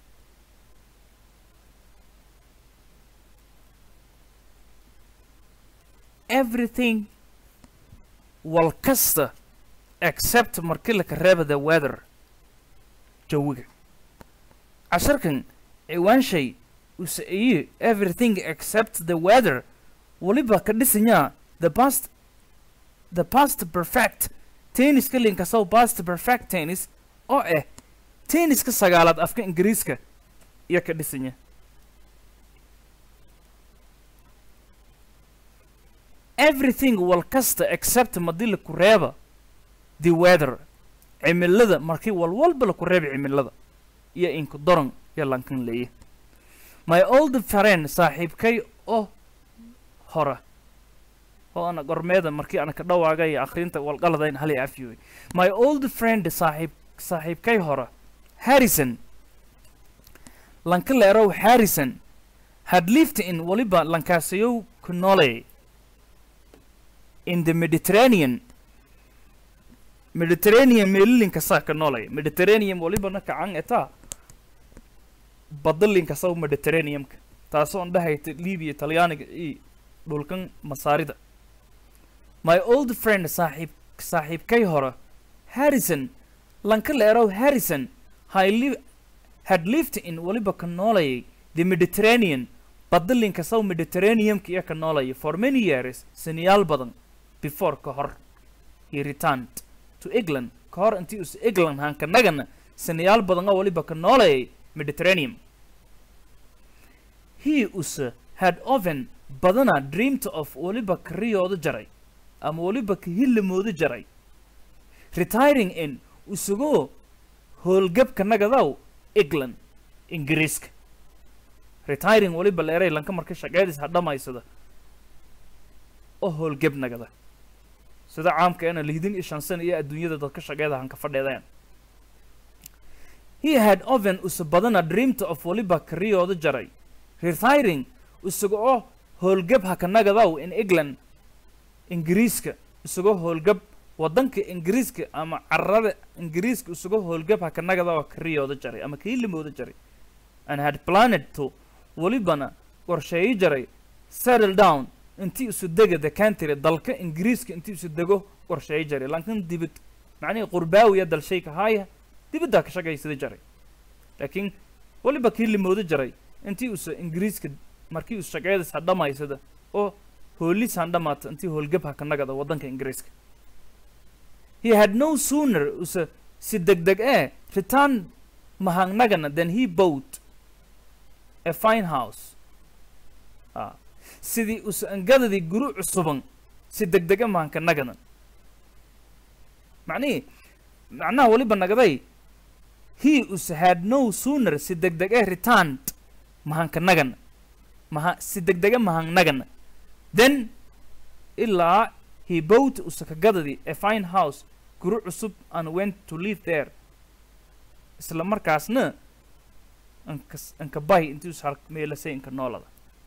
Everything walkasta except markii la reeba the weather jawiga casharkan ciwaan shay u sa'iyo everything except the weather waliba ka dhisanya the past perfect tennis ka linka soo past perfect tennis oo tennis ka sagaalaad afka ingiriiska iyo ka dhisanya everything walkasta except madii la ku reeba the weather cimilada markii walwalba la ku reeba cimilada iyo inku daran iyo lankan leeyahay my old friend saaxiibkay oo hora oo ana gormeeda markii ana ka dhawaagay akhrinta walqaladayn hal afiyay my old friend saaxiibkay hora Harrison lanka leerow Harrison had lived in waliba lankaasiyo ku noolay in the Mediterranean meelinka saa ka noolay Mediterranean waliba na kacan eta badalinka saa Mediterranean taasoo aan dhahayta Libya Talyaaniga iyo dhulkan masaarida my old friend saaxiibkay hore Harrison lanka leerow Harrison had lived in waliba ka noolay the Mediterranean badalinka saa Mediterranean iyo ka noolay for many years siniyaal badan before kahor he returned to England kahor intii us England han ka nagana sanayaal badan oo waliba ka noolay Mediterranean he had often badana dreamed of waliba kariyooda jaray ama waliba ka hilmooda jaray retiring in usugo howlgab ka nagadaw England Ingiriiska retiring waliba leeray lanka marka shaqadiis hadhamaysada oo howlgab nagada sida caamka ana liidin ishansan iyo adduunyada dadka shaqeeda han ka fadheedaan he had often badana dreamed of waliba kariyooda jaray retiring usugo howlgab ha ka nagadaw in England Ingiriiska usugo howlgab wadanka Ingiriiska ama carrada Ingiriiska usugo howlgab ha ka nagadaw kariyooda jaray ama kiilimooda jaray and had planned to walibana qorsheey jaray settle down intii isu dega the country dalka Ingiriiska intii isu dego qorsheey jaray laakiin dibad macnaheedu qurbaawiya dal shay ka haya dibadda ka shaqeysada jaray laakiin waliba kiilimooda jaray intii isu Ingiriiska markii uu shaqeeyada hadhamaysada oo hoolis handhamaata intii howlgab ha ka nagada wadanka Ingiriiska he had no sooner si degdeg return mahangnagana than he bought a fine house sidii angadadii guru cusuban si degdega mahanka nagana macnaha waliba nagaday he had no sooner si degdeg returned mahanka nagana si degdega mahangnagana then ilaa he bought usakagadadii a fine house guru cusub and went to live there isla markaasna anka bay intii meelasay inka noolada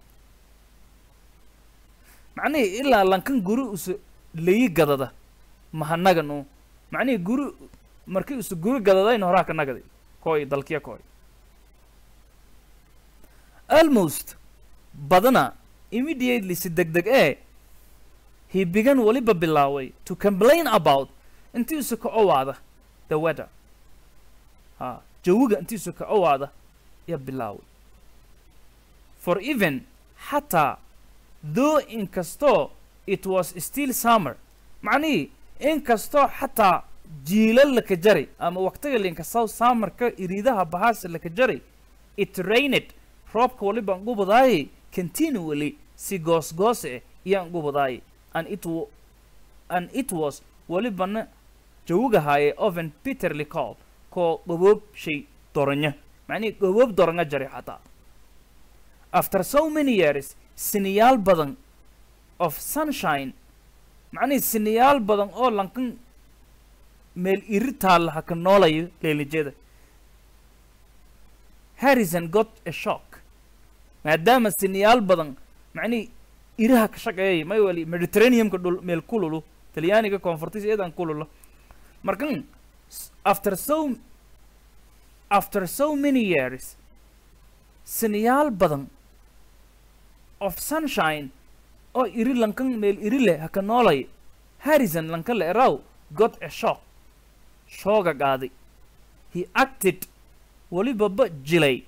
macnaheedu ilaa lankan guru leeyi gadada mahanagano macnaheedu guru markii guru gadadayn horaa ka nagaday kooy dalkiya kooy almost badana immediately si degdeg he began waliba bilaaway to complain about intii ka owaada the weather jawiga intii ka owaada ya bilaaway for even hatta though inkasto it was still summer macni inkasto hatta jiilal la ka jaray ama waqtiga linka summer ka iriidaha bahaas la ka jaray it rained roobka waliba ngubaday continually si goos iyo ngubaday and it was walibana jawga haye often bitterly cold ko goboob shay doranya macni goboob doranga jari xataa after so many years siniyaal badan of sunshine macni siniyaal badan oo lankan meel iritaa laha ka noolayo leelijada Harrison got a shock maadaama siniyaal badan macni iraha ka shaqeeyay may wali Mediterranean ka dhul meel kululu Talyaaniga koonfurtis eedan kululu markan after so many years siniyaal badan of sunshine oo iri lankan meel iri leh ha ka noolay Harrison lankan la eraw got a shock shooga qaaday he acted waliba ba jilay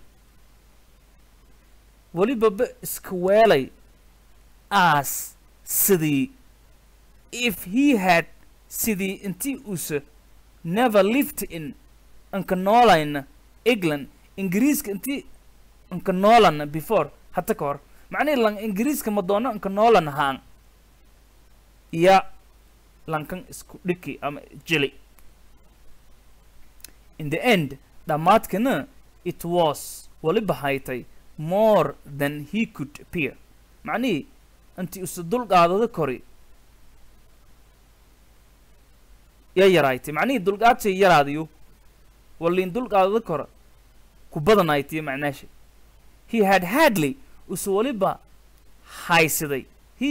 waliba ba iska weelay as sidii if he had sidii intii usa never lived in anka noolayna England ingiriiska intii anka noolana before hatta ka hor macnii lang ingiriiska ma doono anka noolan haan ya lankan isku dhiki ama jili in the end dhamaadkana it was waliba haytay more than he could appear macnii intii usa dul qaadada kori ya yaraaytay macnii dulqaadtay yaraadiyo waliin dulqaadada kora ku badanaaytay macnaashi he had hardly usa waliba haysiday he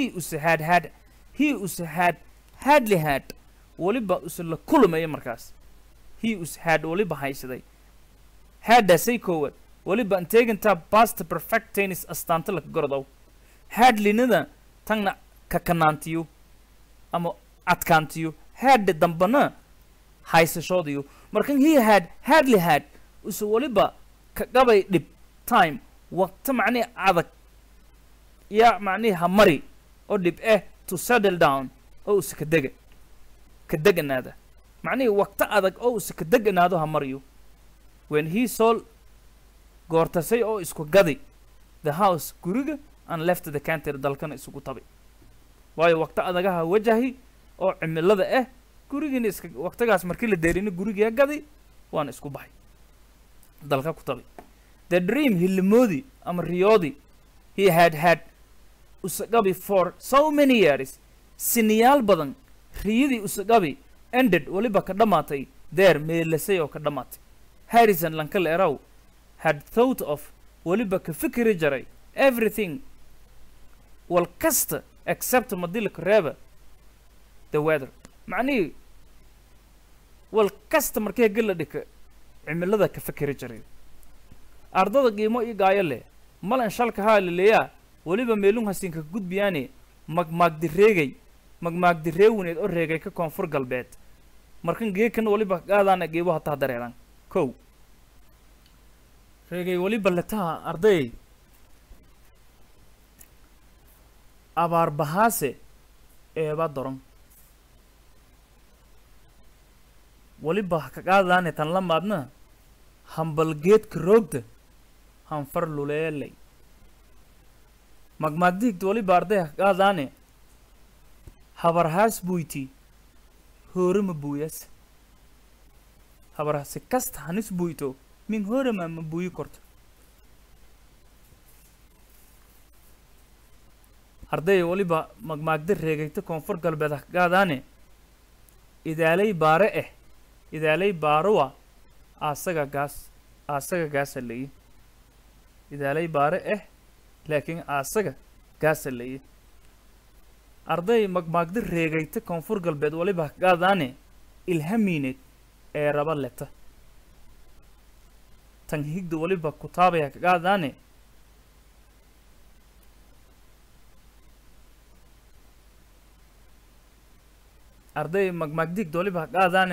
had hardly had waliba usa la kulmaya markaas he had waliba haysiday hadasay koowad waliba inteegantaa past perfect tennis astaanta la gordow hadlinada tagna kakanaantiyo ama adkaantiyo had dambana haysashoodiyo markan he had hardly had usa waliba ka qabay dhib time waqti macnii adag ya macnii hamari oo dhib to settle down oo usa ka deganaada macnii waqti adag oo usa ka deganaado hamariyo when he sold goortasay oo isku gadi the house guriga and left the country dalkana isugu tabay waayo waqti adagaha wajahi oo cimilada gurigiina iska waqtigaas markii la deerino guriga gadi waan isku baxay dalka ku tabay the dream hilmoodi ama riyoodi he had usagabi for so many years siniyaal badan riyadii usagabi ended waliba ka dhamaatay there meelasay oo ka dhamaatay Harrison lanka la eraw had thought of waliba ka fikri jaray everything wal kasta except madilka reeba the weather macnii wal kasta markay gal dhika cimilada ka fikri jaray ardada qiimo iyo gaayo leh malan shalka haalileeya waliba meelun hasinka gudbiyaani magmaagdi reewneed oo reegay ka koonfur galbeed markan geekan waliba qaadana geebo hata dareeran kow reegay waliba lataha arday abaar bahaase eeba doron waliba ka qaadana tan la maadna hambal geedka roogda hanfar luleelay magmaagdiigta waliba arday ka qaadane habarhaas buyti hoorama buuyas habarhaasi kasta hanis buyto min hoorama ma buuyi korto arday waliba magmaagda reegayta koonfur galbeed ka qaadane idaalay baaruwa asaga gaasa leeyi idaalay baare laakiin asaga gaasa leeyi arday magmaagda reegayta koonfur galbeed waliba ka qaadane ilhamiineed ee raba leta tan higda waliba kutaabaya ka qaadane arday magmaagdig waliba ka qaadane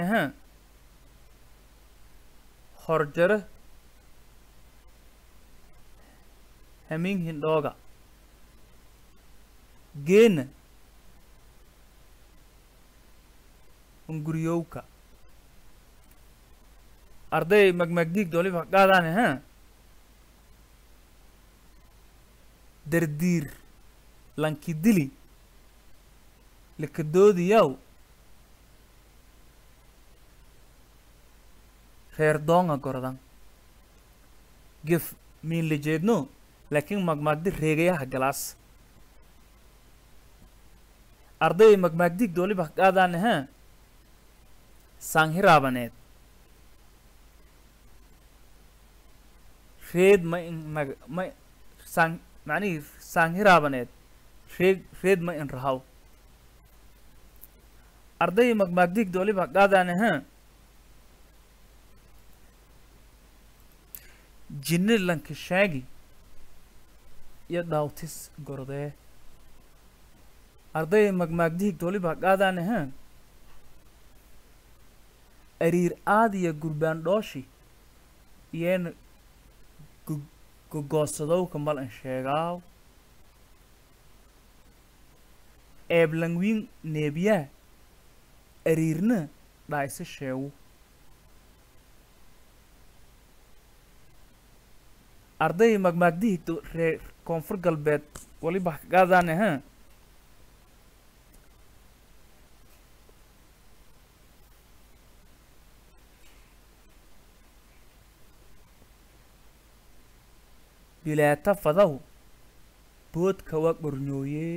horjara hamiin hindhooga geena unguryowka arday magmaagdiigda waliba ka qaadane dardiir lankidili lakadoodiyaw reer doonga goradan gif miin la jeedno laakiin magmaagdi reegayaha galaas arday magmaagdig dooliba qaadaan ha saanhiraabaneed reed ma in ma sang macnihii saanhiraabaneed reed ma in rahaw arday magmaagdig dooliba qaadaan ha jinni lanka shaagi iyo dhaawtis gordee arday magmaagdig dooliba qaadaan ha ariir aad iyo gurbaan dhooshi iyeen gogoosadowka mal an sheegaaw eeblangwiin neebiyaa ariirna dhaaysa sheegu arday magmaagdihii reer koonfur galbeed waliba qaadaan ha bilaata fadaw boodka waa qornyooyee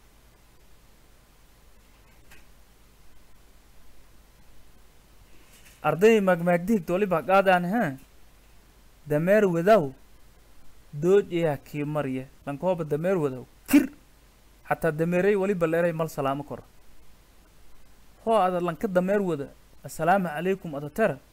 arday magmaagdig dooliba qaadaan ha dameer wadaw dood iyaa kii marya lankooba dameer wadaw kir xataa dameeray waliba leeray mal salaamo koro hoo ada lanka dameer wada assalaamu calaykum adatara